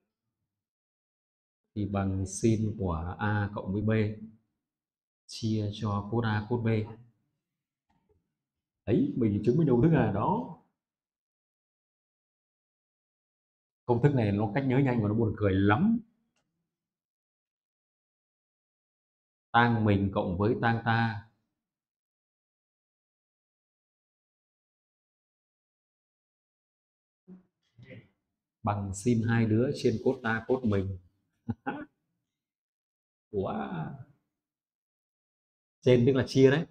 thì bằng sin của A cộng với B chia cho cos A cos B. Đấy, mình chứng minh công thức là đó. Công thức này nó cách nhớ nhanh và nó buồn cười lắm. Tang mình cộng với tang ta bằng sin hai đứa trên cos ta cos mình. Wow. Trên tức là chia đấy.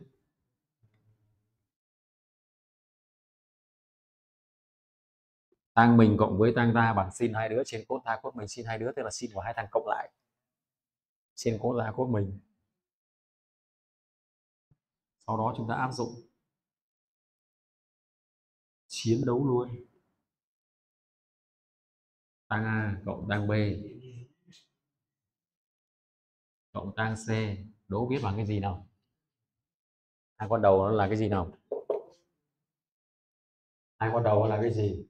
Tang mình cộng với tang ta bằng sin hai đứa trên cos ta cos mình. Sin hai đứa tức là sin của hai thằng cộng lại trên cos ta cos mình. Sau đó chúng ta áp dụng chiến đấu luôn. Tang A cộng tang B cộng tang C, đố biết bằng cái gì nào? Hai con đầu nó là cái gì nào? Hai con đầu nó là cái gì?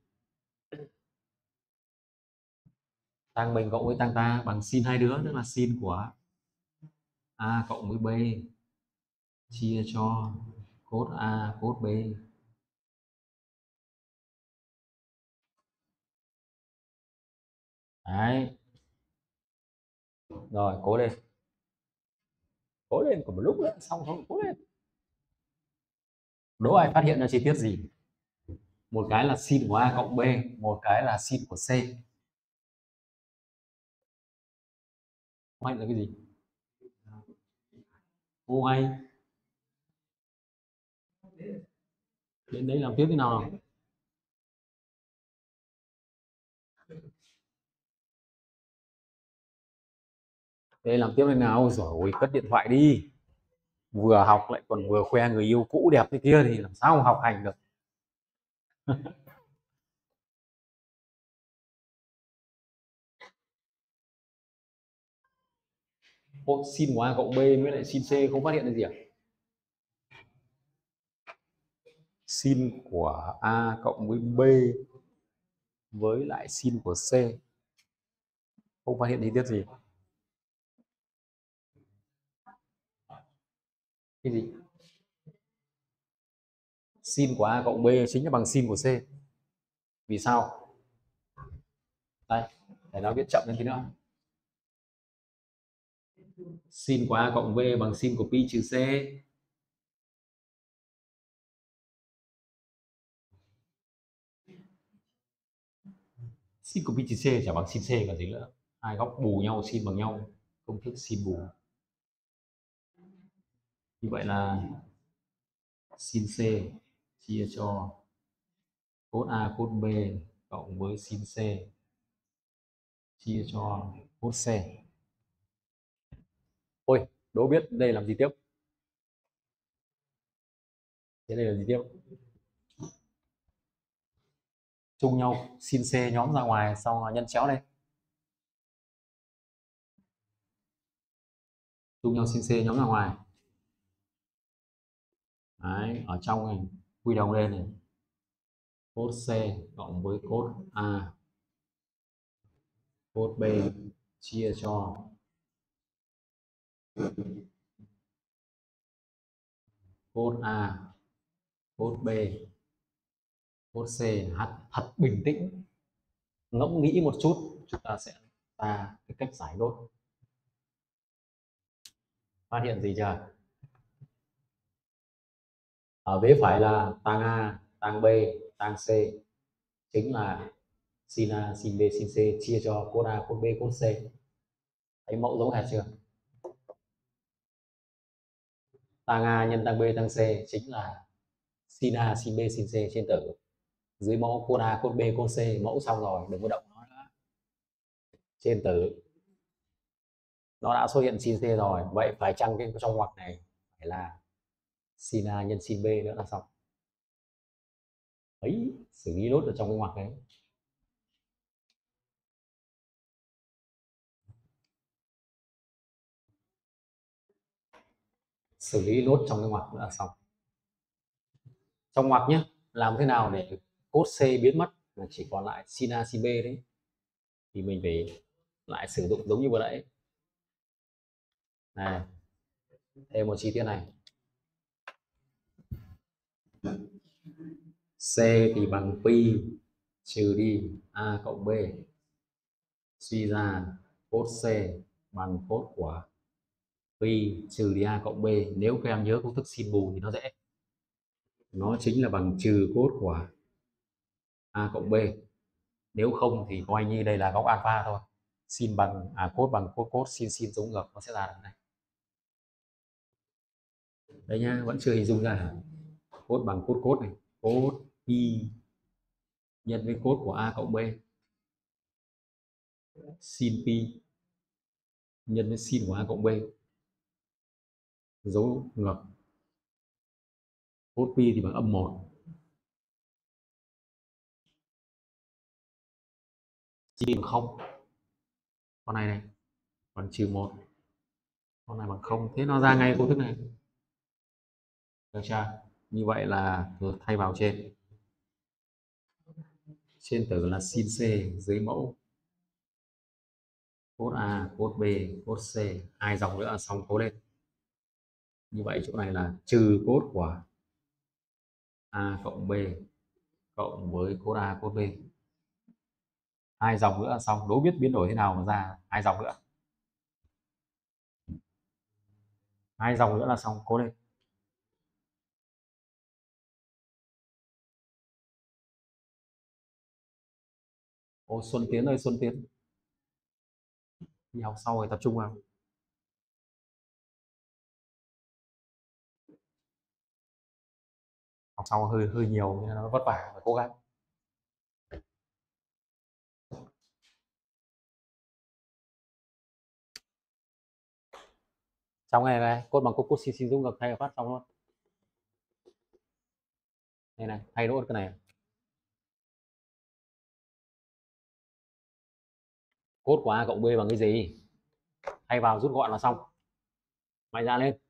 Tang mình cộng với tang ta bằng sin hai đứa tức là sin của A cộng với B chia cho cos A cos B. Đấy. Rồi, cố lên. Cố lên, còn một lúc nữa xong không, cố lên. Đố ai phát hiện ra chi tiết gì? Một cái là sin của A cộng B, một cái là sin của C. Hay là cái gì? Ô hay. Đến đấy làm tiếp thế nào nào? Đây làm tiếp thế nào? Rồi cất điện thoại đi. Vừa học lại còn vừa khoe người yêu cũ đẹp thế kia thì làm sao mà học hành được. Ô, sin của A cộng B với lại sin C không phát hiện được gì à? Sin của A cộng với B với lại sin của C không phát hiện chi tiết gì. Cái gì? Sin của A cộng B chính là bằng sin của C. Vì sao? Đây, để nó viết chậm lên tí nữa. Sin của A cộng B bằng sin của pi trừ C. Sin của pi trừ C chả bằng sin C còn gì nữa. Hai góc bù nhau, sin bằng nhau. Công thức sin bù. Như vậy là sin C chia cho cos A cos B cộng với sin C chia cho cốt C. Ôi, đố biết đây làm gì tiếp? Thế đây là gì tiếp? Chung nhau sin C nhóm ra ngoài xong là nhân chéo đây. Chung nhau sin C nhóm ra ngoài. Đấy, ở trong này quy đồng lên này. Cốt C cộng với cốt A, cốt B chia cho cốt A, cốt B, cốt C. Thật bình tĩnh, ngẫm nghĩ một chút, chúng ta sẽ ra cái cách giải đốt. Phát hiện gì chưa? Ở vế phải là tang A, tang B, tang C chính là sin A, sin B, sin C chia cho cốt A, cốt B, cốt C. Thấy mẫu giống hệt chưa? Tang A nhân tang B, tang C chính là sin A, sin B, sin C trên tử. Dưới mẫu cốt A, cốt B, cốt C, mẫu xong rồi, đừng có động nó nữa. Trên tử nó đã xuất hiện sin C rồi, vậy phải chăng cái trong ngoặc này phải là sin A nhân sin B nữa là xong. Ấy, xử lý nốt ở trong cái ngoặc đấy. Xử lý nốt trong cái ngoặc nữa là xong. Trong ngoặc nhé, làm thế nào để cốt C biến mất mà chỉ còn lại sin A, sin B đấy, thì mình phải lại sử dụng giống như vừa nãy này. Thêm một chi tiết này, C thì bằng pi trừ đi A cộng B, suy ra cốt C bằng cốt của pi trừ đi A cộng B. Nếu các em nhớ công thức sin bù thì nó dễ, nó chính là bằng trừ cốt của A cộng B. Nếu không thì coi như đây là góc alpha thôi, sin bằng cốt bằng cốt cốt, sin sin giống ngược, nó sẽ ra được này. Đấy nhá, vẫn chưa hình dung ra hả? Cốt bằng cốt cốt này, cốt pi nhân với cốt của A cộng B, sin pi nhân với sin của A cộng B, dấu ngược. Cốt pi thì bằng âm 1, sin bằng 0, con này này bằng trừ 1, con này bằng 0, thế nó ra ngay công thức này, được chưa? Như vậy là thay vào trên tử là sin C dưới mẫu cốt A, cốt B, cốt C, hai dòng nữa là xong, cố lên. Như vậy chỗ này là trừ cốt của A cộng B cộng với cốt A, cốt B, hai dòng nữa là xong. Đố biết biến đổi thế nào mà ra hai dòng nữa, hai dòng nữa là xong, cố lên. Ô Xuân Tiến ơi, Xuân Tiến, đi học sau rồi tập trung vào. Học sau hơi hơi nhiều nên nó vất vả, phải cố gắng. Trong này này, cốt bằng cốt cốt sin sin dung ngược thay phát xong luôn. Đây này, thay đốt cái này. Cốt của A cộng B bằng cái gì? Thay vào rút gọn là xong. Mạnh ra lên.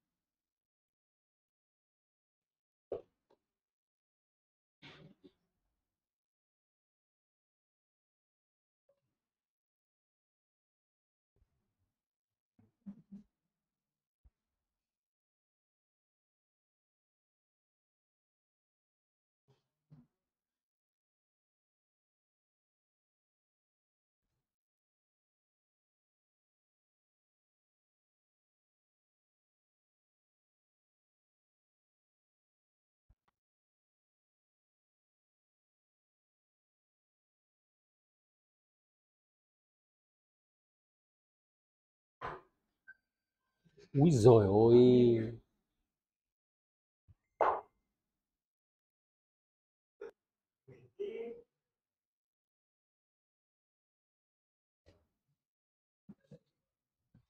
Úi rồi ôi.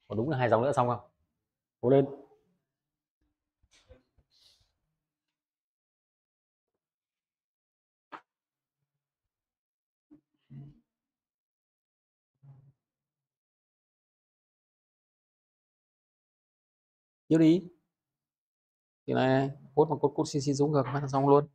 Còn đúng là hai dòng nữa xong không? Cố lên. Tiếp đi. Thì này, cốt mà cốt xin xuống ngược phát là xong luôn.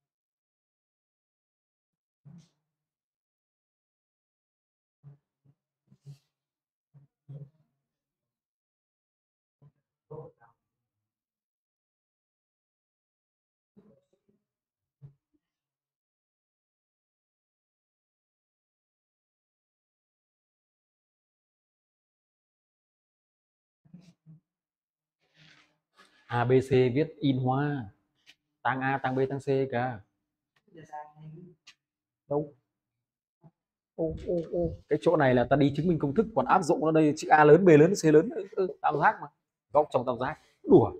A B C viết in hoa, tăng A tăng B tăng C cả. Đâu? Cái chỗ này là ta đi chứng minh công thức, còn áp dụng nó đây chữ A lớn B lớn C lớn. Tam giác mà, góc trong tam giác. Đùa.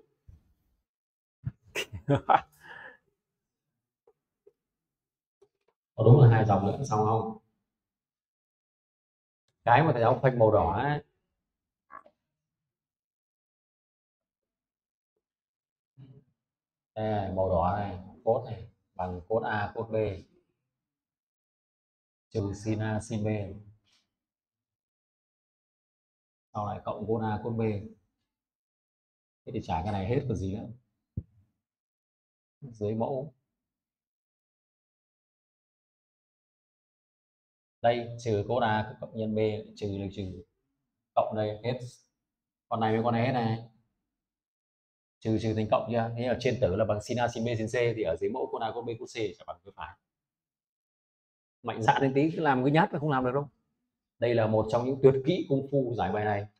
Có đúng là hai dòng nữa xong không? Cái mà thầy giáo phanh màu đỏ ấy. Đây, màu đỏ này, cốt này bằng cốt A cốt B trừ sin A sin B, sau này cộng cốt A cốt B. Thế thì trả cái này hết còn gì nữa. Dưới mẫu đây trừ cốt A cộng nhân B trừ được trừ, cộng đây hết, con này với con này hết này, trừ trừ thành cộng chưa? Thế ở trên tử là bằng sin A sin B sin C, thì ở dưới mẫu cốt A cốt B cốt C sẽ bằng cái phải. Mạnh dạn đến tí cứ làm cái nhát mà không làm được đâu. Đây là một trong những tuyệt kỹ công phu giải bài này.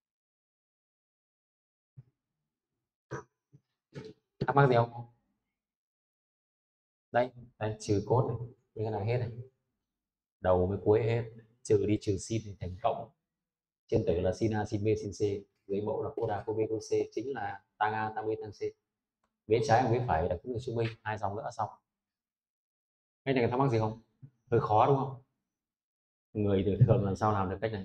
Thắc mắc gì không? Đây, đây trừ cốt này, cái này hết này, đầu với cuối hết, trừ đi trừ sin thì thành cộng, trên tử là sin A sin B sin C, dưới mẫu là cốt A cốt B cốt C, chính là tăng A tăng B tăng C. Vế trái và vế phải là cũng được chứng minh, hai dòng nữa xong. Cái này có thắc mắc gì không? Hơi khó đúng không? Người thường thường làm sao làm được cách này?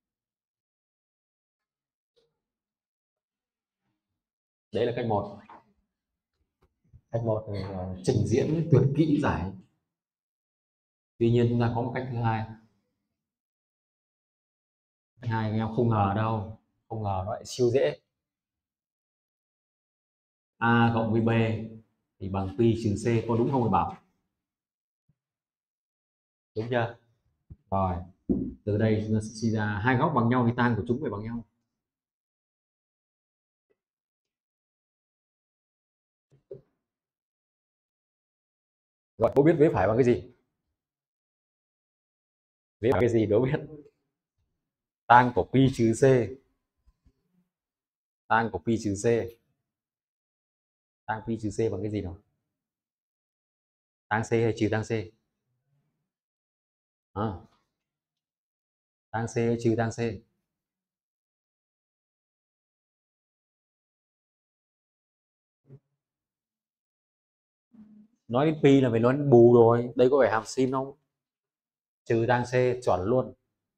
Đấy là cách một. Cách một là trình diễn tuyệt kỹ giải. Tuy nhiên chúng ta có một cách thứ hai. Cách hai em không ngờ đâu, không ngờ nó lại siêu dễ. A cộng với B thì bằng pi trừ C, có đúng không thầy Bảo? Đúng chưa? Rồi, từ đây chúng ta sẽ suy ra hai góc bằng nhau thì tan của chúng phải bằng nhau. Rồi, bố biết vế phải bằng cái gì? Vế phải cái gì đố biết? Tan của pi trừ C. Tan của pi trừ C. Tan pi trừ C bằng cái gì nào? Tan C hay trừ tan C? À, tan C hay trừ tan C? Nói đến pi là phải nói đến bù rồi, đây có phải hàm sin không? Trừ tan C chuẩn luôn.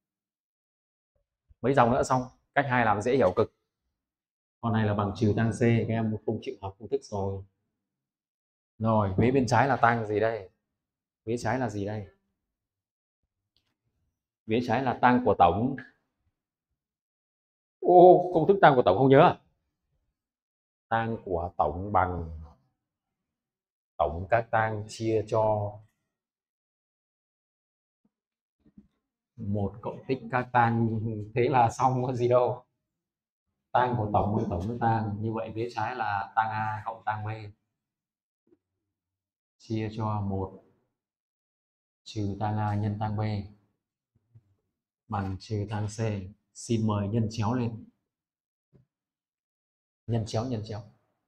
Mấy dòng nữa xong. Cách hai làm dễ hiểu cực. Con này là bằng trừ tan C, các em không chịu học công thức rồi. Rồi, vế bên trái là tan gì đây? Vế trái là gì đây? Vế trái là tan của tổng. Ô, công thức tan của tổng không nhớ à? Tan của tổng bằng tổng các tan chia cho một cộng tích các tan, thế là xong có gì đâu. Tan của tổng với tổng với tan, như vậy vế trái là tan A cộng tan B chia cho một trừ tan A nhân tan B bằng trừ tan C. Xin mời nhân chéo lên. Nhân chéo nhân chéo.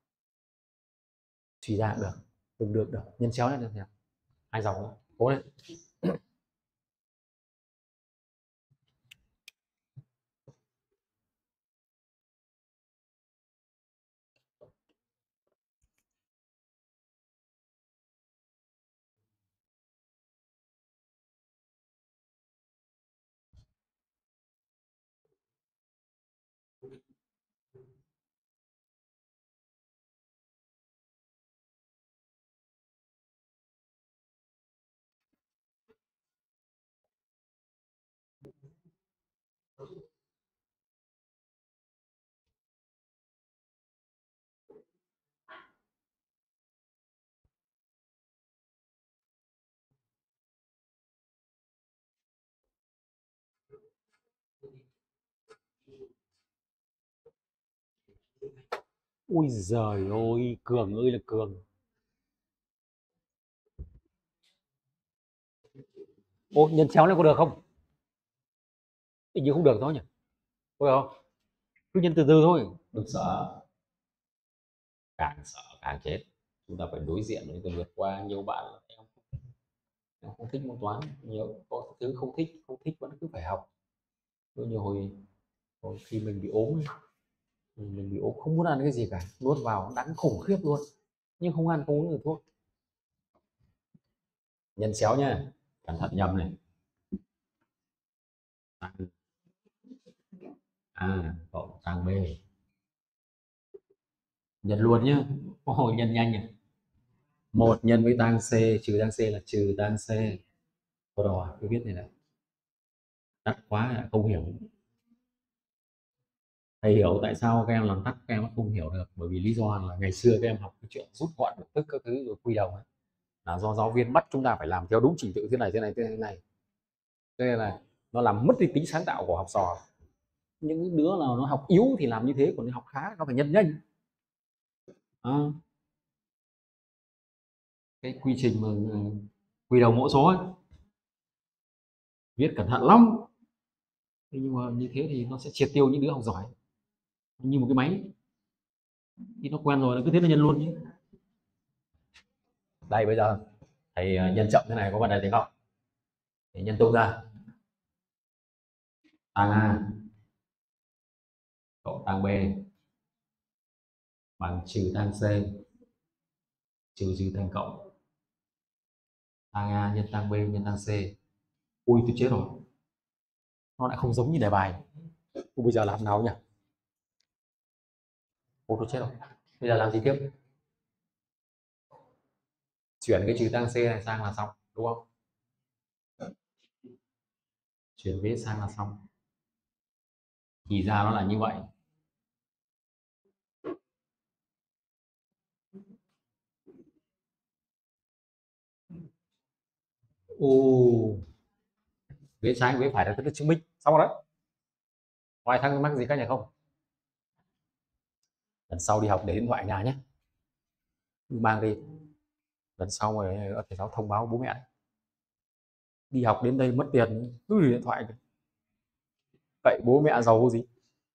Suy ra được, được nhân chéo lên được nhỉ? Hai dòng nữa, cố lên. Ui giời ơi, Cường ơi là Cường. Ô, nhân chéo này có được không? Hình như không được thôi nhỉ? Có được không? Cứ nhân từ từ thôi. Đừng sợ. Càng sợ càng chết. Chúng ta phải đối diện với việc vượt qua. Nhiều bạn em không thích môn toán, nhiều có thứ không thích vẫn cứ phải học. Như hồi khi mình bị ốm ấy, mình bị ốm không muốn ăn cái gì cả, nuốt vào đắng khủng khiếp luôn, nhưng không ăn không uống được thuốc. Nhân chéo nha, cẩn thận nhầm này. Tăng A cộng tăng B, nhân luôn nhá. Nhân nhanh nhỉ. Một nhân với tăng C trừ tăng C là trừ tăng C. Thôi rồi tôi viết này này, tắt quá lại không hiểu. Thầy hiểu tại sao các em làm tắt các em không hiểu được, bởi vì lý do là ngày xưa các em học cái chuyện rút gọn được tức các thứ rồi quy đồng ấy, là do giáo viên bắt chúng ta phải làm theo đúng trình tự thế này thế này thế này, thế nên là nó làm mất đi tính sáng tạo của học trò. Những đứa nào nó học yếu thì làm như thế, còn học khá nó phải nhân nhanh. À, cái quy trình mà quy đồng mẫu số ấy, viết cẩn thận lắm. Thế nhưng mà như thế thì nó sẽ triệt tiêu những đứa học giỏi, như một cái máy thì nó quen rồi nó cứ thế nó nhân luôn nhé. Đây bây giờ thầy nhân chậm thế này có vấn đề gì không? Thì nhân tung ra, tăng A cộng tăng B bằng trừ tăng C trừ trừ thành cộng tăng A nhân tăng B nhân tăng C. Ui tôi chết rồi, nó lại không giống như đề bài. Ui, bây giờ làm nào nhỉ? Ôi tôi chết rồi, bây giờ làm gì tiếp? Chuyển cái trừ tăng C này sang là xong đúng không? Chuyển vế sang là xong, thì ra nó là như vậy. Ồ, vế trái vế phải là thức chứng minh xong rồi đấy. Ngoài thắc mắc gì các nhà không? Lần sau đi học để điện thoại nhà nhé, mang đi. Lần sau rồi thầy giáo thông báo bố mẹ đấy. Đi học đến đây mất tiền cứ điện thoại, vậy bố mẹ giàu gì.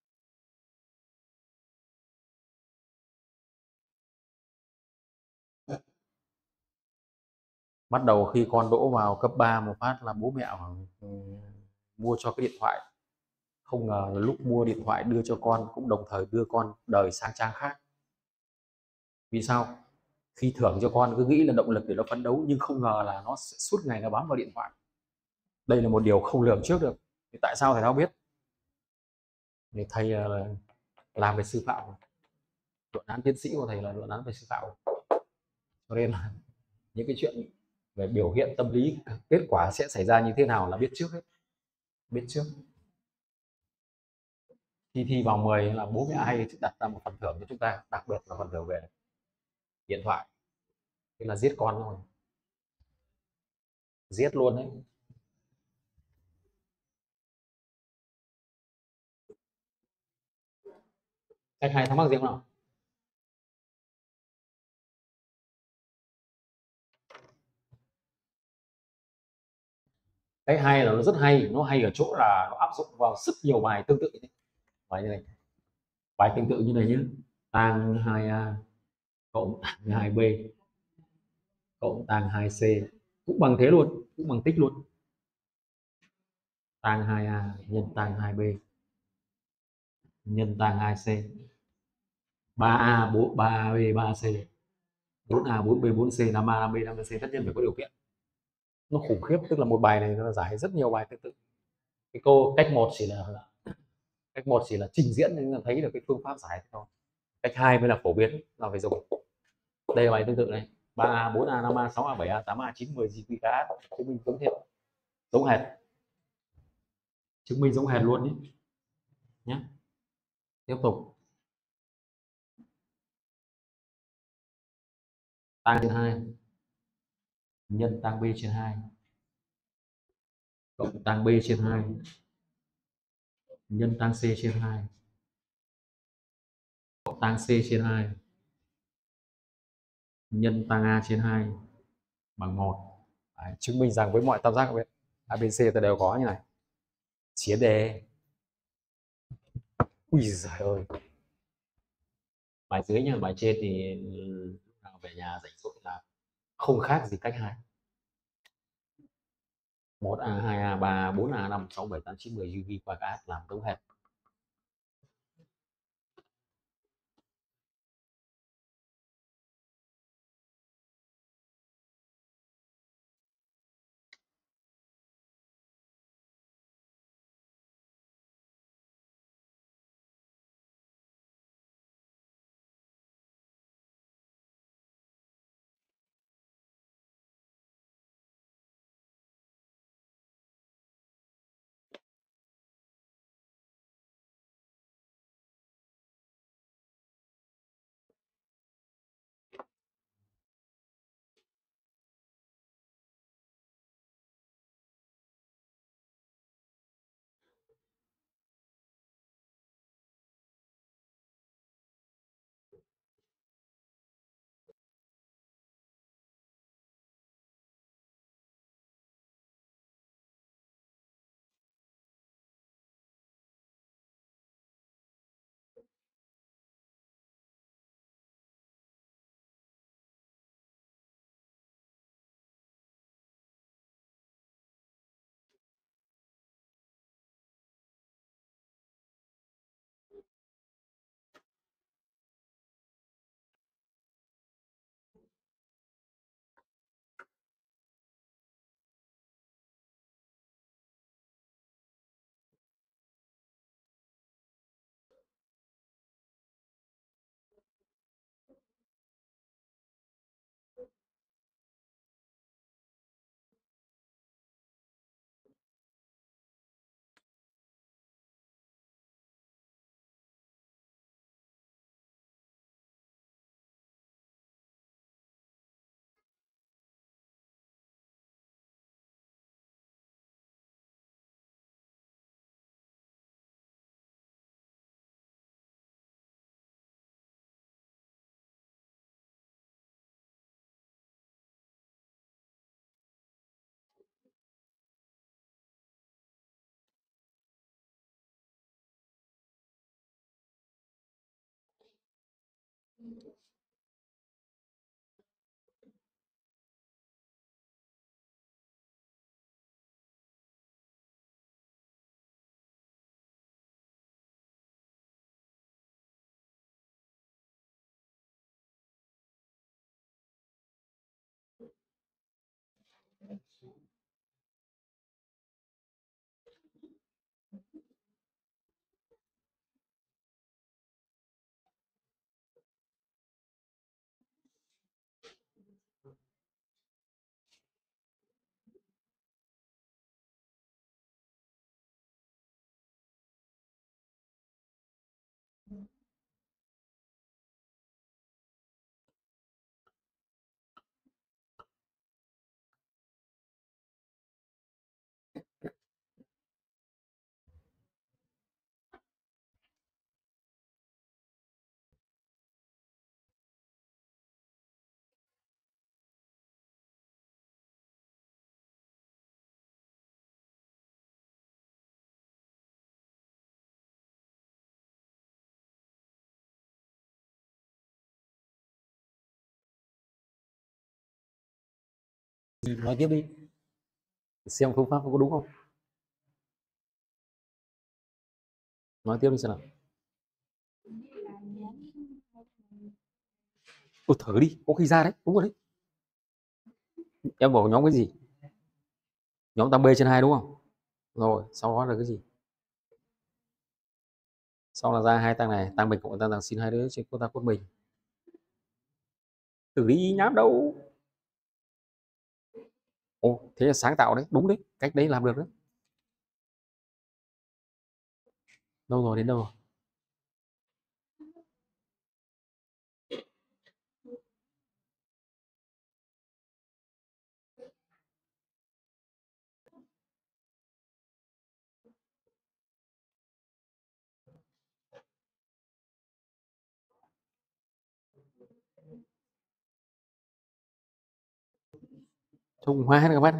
Bắt đầu khi con đỗ vào cấp 3 một phát là bố mẹ mua cho cái điện thoại. Không ngờ là lúc mua điện thoại đưa cho con cũng đồng thời đưa con đời sang trang khác. Vì sao? Khi thưởng cho con cứ nghĩ là động lực để nó phấn đấu, nhưng không ngờ là nó sẽ suốt ngày nó bám vào điện thoại. Đây là một điều không lường trước được. Thì tại sao thầy nào biết? Thì thầy làm về sư phạm, luận án tiến sĩ của thầy là luận án về sư phạm, cho nên là những cái chuyện về biểu hiện tâm lý, kết quả sẽ xảy ra như thế nào là biết trước hết, biết trước. Khi thi vào 10 là bố mẹ hay đặt ra một phần thưởng cho chúng ta, đặc biệt là phần thưởng về điện thoại, thế là giết con thôi, giết luôn đấy. Cách hay thắc mắc gì không nào? Cái hay là nó rất hay, nó hay ở chỗ là nó áp dụng vào rất nhiều bài tương tự. Bài như này, bài tương tự như này nhé. Tang 2A cộng tang 2B cộng tang 2C cũng bằng thế luôn, cũng bằng tích luôn. Tang 2A nhân tang 2B nhân tang 2C, 3A 3B 3C, 4A 4B 4C, 5A 5B 5C, tất nhiên phải có điều kiện. Nó khủng khiếp, tức là một bài này nó giải rất nhiều bài tương tự. Cái câu cách một chỉ là trình diễn nên là thấy được cái phương pháp giải thôi. Cách hai mới là phổ biến là phải dùng. Đây là bài tương tự này, 3A 4A 5A 6A 7A 8A 9 10 gì quy cá, chứng minh giống hiệu, giống hệt, chứng minh giống hệt luôn đi nhé. Tiếp tục, tăng trên 2 nhân tăng b trên 2 cộng tăng b trên 2 nhân tang C trên 2 cộng tang C trên 2 nhân tang A trên 2 bằng 1. Đấy, chứng minh rằng với mọi tam giác ABC ta đều có như này. Chiến đề. Ui giời ơi. Bài dưới nha, bài trên thì lúc nào về nhà rảnh rỗi là không khác gì cách 2. 1A, 2A, 3A, 4A, 5, 6, 7, 8, 9, 10 ghi qua cái làm đúng hết. Nói tiếp đi, xem phương pháp có đúng không. Nói tiếp đi xem nào. Thử đi, có khi ra đấy, đúng rồi đấy. Em bảo nhóm cái gì? Nhóm tăng B trên 2 đúng không? Rồi, sau đó là cái gì? Sau là ra hai tăng này, tăng bình cộng tăng tăng sin hai đứa trên cốt ta cốt bình. Thử đi nhám đâu. Ồ, thế là sáng tạo đấy, đúng đấy, cách đấy làm được đấy. Đâu rồi, đến đâu rồi? Trung Hoa các bác.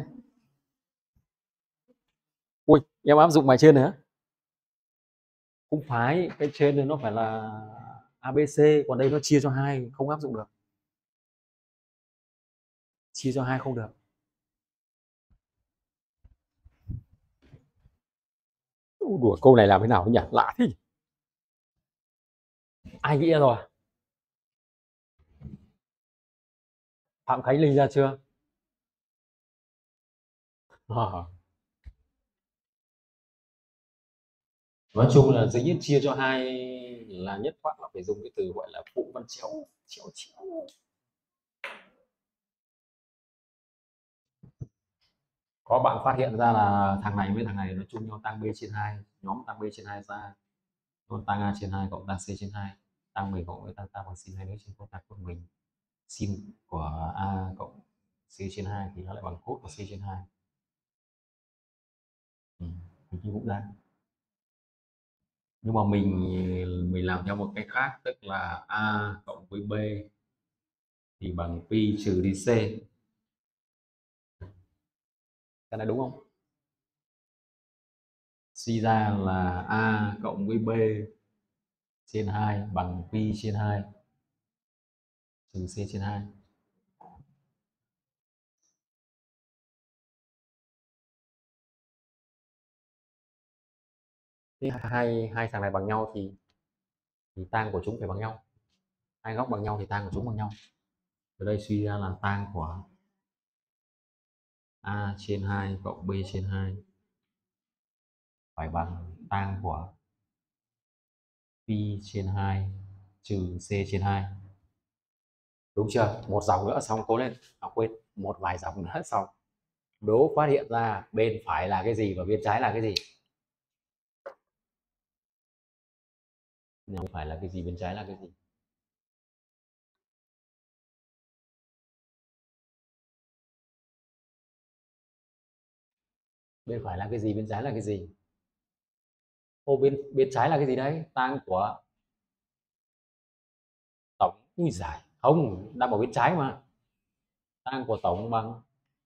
Ui, em áp dụng bài trên nữa. Không phải, cái trên này nó phải là ABC, còn đây nó chia cho hai, không áp dụng được. Chia cho hai không được. Đùa câu này làm thế nào nhỉ? Lạ thế. Ai nghĩ ra rồi? Phạm Khánh Linh ra chưa? Nói chung là dĩ nhiên chia cho hai là nhất khoát là phải dùng cái từ gọi là phụ văn chéo, chéo chéo. Có bạn phát hiện ra là thằng này với thằng này nó chung nhau tăng b trên 2, nhóm tăng b trên 2 ra, còn tăng a trên 2 cộng tăng c trên 2, tăng mình cộng với tăng bằng sin hai nữa trên cos tăng của mình, sin của a cộng c trên 2 thì nó lại bằng cos của c trên 2. Mình cũng đã, nhưng mà mình làm theo một cách khác, tức là a cộng với b thì bằng pi trừ đi c. Cái này đúng không? Suy ra là a cộng với b trên 2 bằng pi trên 2 trừ c trên 2. Thế hai thằng này bằng nhau thì tang của chúng phải bằng nhau. Hai góc bằng nhau thì tang của chúng bằng nhau. Ở đây suy ra là tang của a trên 2 cộng b trên 2 phải bằng tang của pi trên 2 trừ c trên 2. Đúng chưa? Một dòng nữa xong, cố lên. Quên, một vài dòng nữa xong. Đố phát hiện ra bên phải là cái gì và bên trái là cái gì. Bên phải là cái gì, bên trái là cái gì? Bên phải là cái gì, bên trái là cái gì? Ô, bên bên trái là cái gì đấy? Tang của tổng. Ui giải, không, đang bảo bên trái mà. Tang của tổng bằng,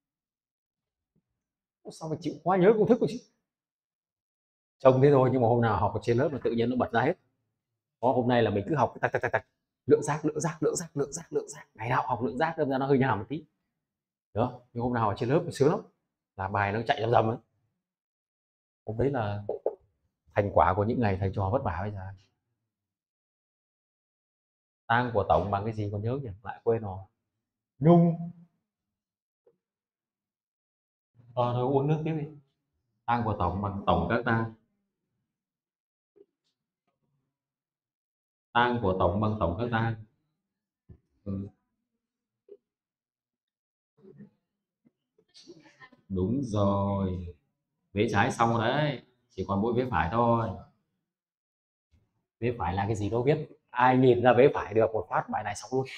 sao mà chịu quá nhớ công thức của chị. Trông thế thôi nhưng mà hôm nào học ở trên lớp là tự nhiên nó bật ra hết. Có hôm nay là mình cứ học tạch tạch tạch tạch, lượng giác lượng giác lượng giác lượng giác lượng giác, ngày nào học lượng giác, đâm ra nó hơi nhàm một tí. Đó, nhưng hôm nào ở trên lớp sướng lắm, là bài nó chạy rầm rầm ấy. Hôm đấy là thành quả của những ngày thầy trò vất vả bây giờ. Tang của tổng bằng cái gì còn nhớ nhỉ, lại quên rồi. Nhung. Thôi uống nước tiếp đi. Tang của tổng bằng tổng các tang. Tang của tổng bằng tổng các tang. Ừ, đúng rồi. Vế trái xong rồi đấy, chỉ còn mỗi vế phải thôi. Vế phải là cái gì đâu biết, ai nhìn ra vế phải được một phát bài này xong luôn.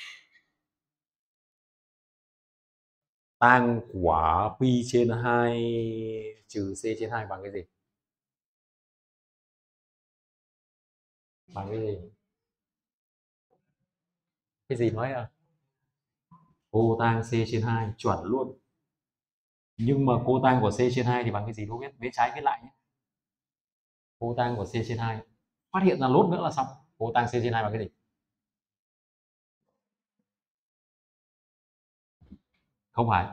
Tang của pi trên 2 trừ c trên 2 bằng cái gì? Bằng cái gì? Cái gì nói à? Cô tang c trên 2 chuẩn luôn. Nhưng mà cô tang của c trên 2 thì bằng cái gì đâu biết, vế trái viết lại nhé. Cô tang của c trên 2, phát hiện ra lốt nữa là xong. Cô tang c trên 2 bằng cái gì? Không phải.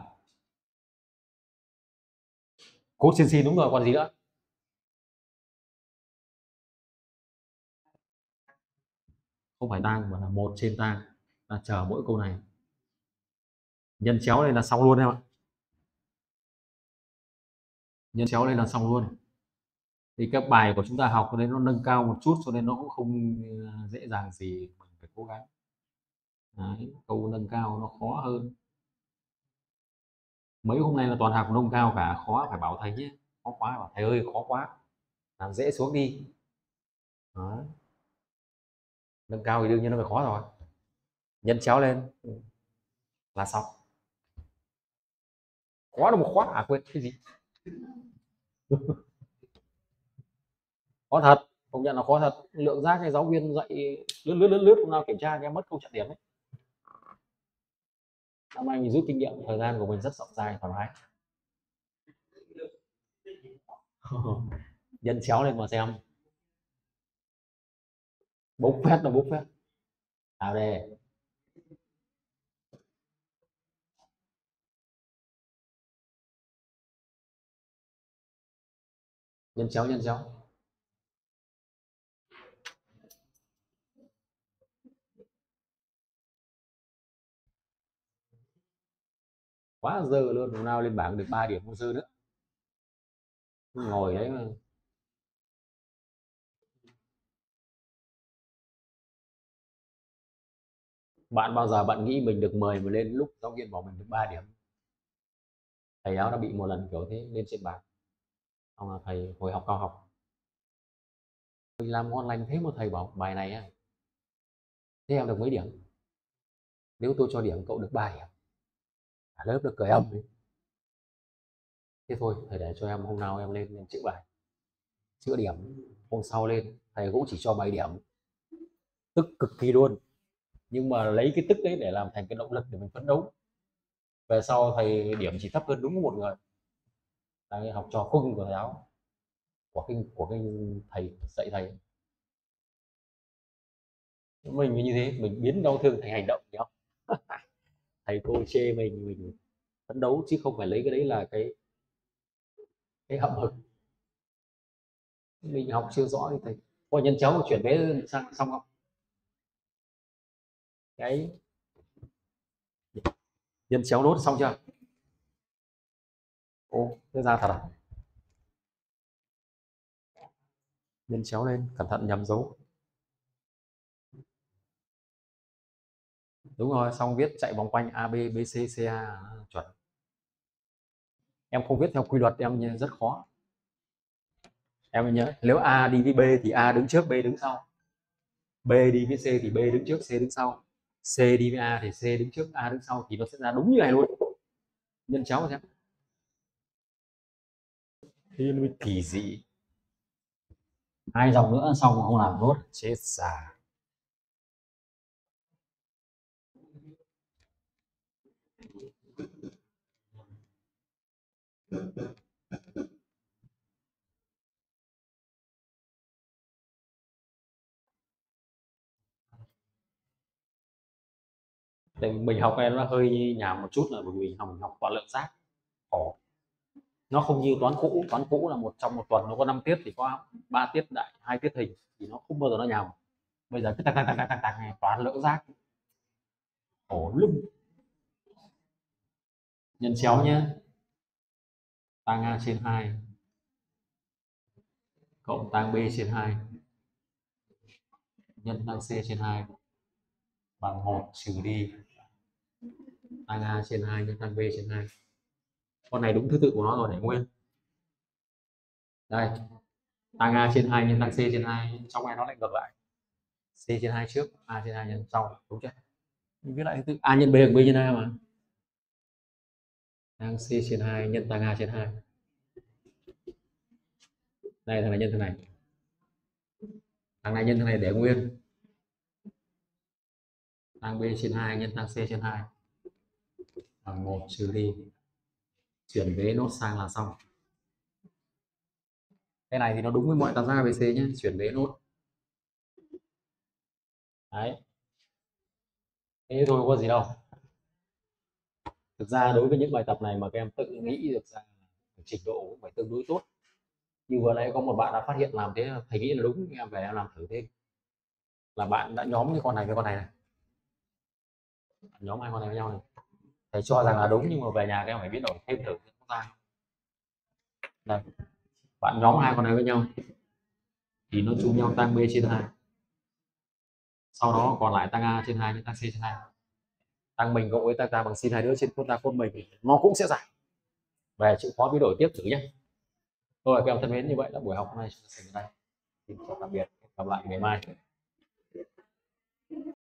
Cô trên sin đúng rồi, còn gì nữa? Không phải tang mà là một trên tang. Ta chờ mỗi câu này, nhân chéo lên là xong luôn em ạ. Nhân chéo lên là xong luôn. Thì các bài của chúng ta học nên nó nâng cao một chút, cho nên nó cũng không dễ dàng gì, mình phải cố gắng. Đấy, câu nâng cao nó khó hơn. Mấy hôm nay là toàn học nâng cao cả, khó phải bảo thầy nhé. Khó quá, bảo thầy ơi khó quá, làm dễ xuống đi. Đó. Nâng cao thì đương nhiên nó phải khó rồi. Nhân chéo lên là xong. Khó là một khóa à, quên cái gì. Khó thật, công nhận là khó thật. Lượng giác cái giáo viên dạy lướt lướt lướt lướt, hôm nào kiểm tra em mất câu trận điểm ấy. Năm nay mình rút kinh nghiệm, thời gian của mình rất rộng rãi thoải mái. Nhân chéo lên mà xem. Bốc phét là bốc phét. À đây, nhân chéo nhân chéo. Quá dơ luôn, hôm nào lên bảng được 3 điểm không dơ nữa. Ngồi đấy mà. Bạn bao giờ bạn nghĩ mình được 10 mà lên lúc giáo viên bảo mình được 3 điểm? Thầy áo đã bị một lần kiểu thế lên trên bảng. Xong là thầy hồi học cao học. Mình làm ngon lành thế mà thầy bảo bài này á, thế em được mấy điểm? Nếu tôi cho điểm cậu được 3 điểm. Cả lớp được cười âm ấy. Thế thôi, thầy để cho em hôm nào em lên chữa bài, chữa điểm. Hôm sau lên, thầy cũng chỉ cho 7 điểm. Tức cực kỳ luôn. Nhưng mà lấy cái tức đấy để làm thành cái động lực để mình phấn đấu. Về sau thầy điểm chỉ thấp hơn đúng một người. Là học trò khung của thầy áo. Của cái thầy dạy thầy. Mình như thế, mình biến đau thương thành hành động, hiểu không? Thầy cô chê mình phấn đấu chứ không phải lấy cái đấy là cái hậm hực. Mình học chưa rõ thì thầy có nhân cháu mà chuyển vế sang xong không? Cái nhân chéo nốt xong chưa? Ô, thế ra thật à? Nhân chéo lên, cẩn thận nhầm dấu. Đúng rồi, xong viết chạy vòng quanh AB, BC, CA chuẩn. Em không viết theo quy luật em rất khó. Em nhớ, nếu A đi với B thì A đứng trước, B đứng sau. B đi với C thì B đứng trước, C đứng sau. C đi với A thì C đứng trước, A đứng sau thì nó sẽ ra đúng như này luôn. Nhân chéo xem. Thì nó kỳ dị. Hai dòng nữa xong mà không làm nốt, chết già. Tại mình học em nó hơi nhàm một chút là bởi vì mình học toán lượng giác. Ồ, nó không như toán cũ là trong một tuần nó có 5 tiết thì có 3 tiết đại, 2 tiết hình thì nó không bao giờ nó nhàm. Bây giờ cứ tạc tạc tạc tạc tạc này toán lỡ giác, khổ lưng. Nhân chéo nhé, tang A trên 2 cộng tang B trên 2 nhân tang C trên 2 bằng 1 trừ đi tang A trên 2 nhân tang B trên 2. Con này đúng thứ tự của nó rồi, để nguyên. Đây, tang A trên 2 nhân tang C trên 2, trong này nó lại ngược lại. C trên 2 trước, A trên 2 nhân sau, đúng chưa? Mình viết lại thứ tự A nhân B bằng B nhân A mà. Tang C trên 2 nhân tang A trên 2. Đây, thằng này nhân thằng này. Thằng này nhân thằng này để nguyên. Tang B trên 2 nhân tang C trên 2 bằng 1 trừ đi, chuyển vế nốt sang là xong. Cái này thì nó đúng với mọi tam giác ABC nhé, chuyển vế nốt. Đấy, thế thôi có gì đâu. Thực ra đối với những bài tập này mà các em tự nghĩ được ra trình độ cũng phải tương đối tốt. Như vừa nãy có một bạn đã phát hiện làm thế, thầy nghĩ là đúng, em về em làm thử thêm. Là bạn đã nhóm cái con này với con này này, nhóm hai con này với nhau này. Thầy cho rằng là đúng nhưng mà về nhà các em phải biến đổi thêm thử ra. Đây, bạn nhóm hai con này với nhau thì nó chung nhau tăng B trên 2. Sau đó còn lại tăng A trên 2 đến tăng C trên 2. Tăng mình cộng với tăng ta bằng sin hai đứa trên cos ta cos mình nó cũng sẽ giảm. Về chịu khó biến đổi tiếp thử nhé. Rồi các em thân mến, như vậy là buổi học hôm nay chúng ta dừng ở đây. Xin chào tạm biệt, gặp lại ngày mai.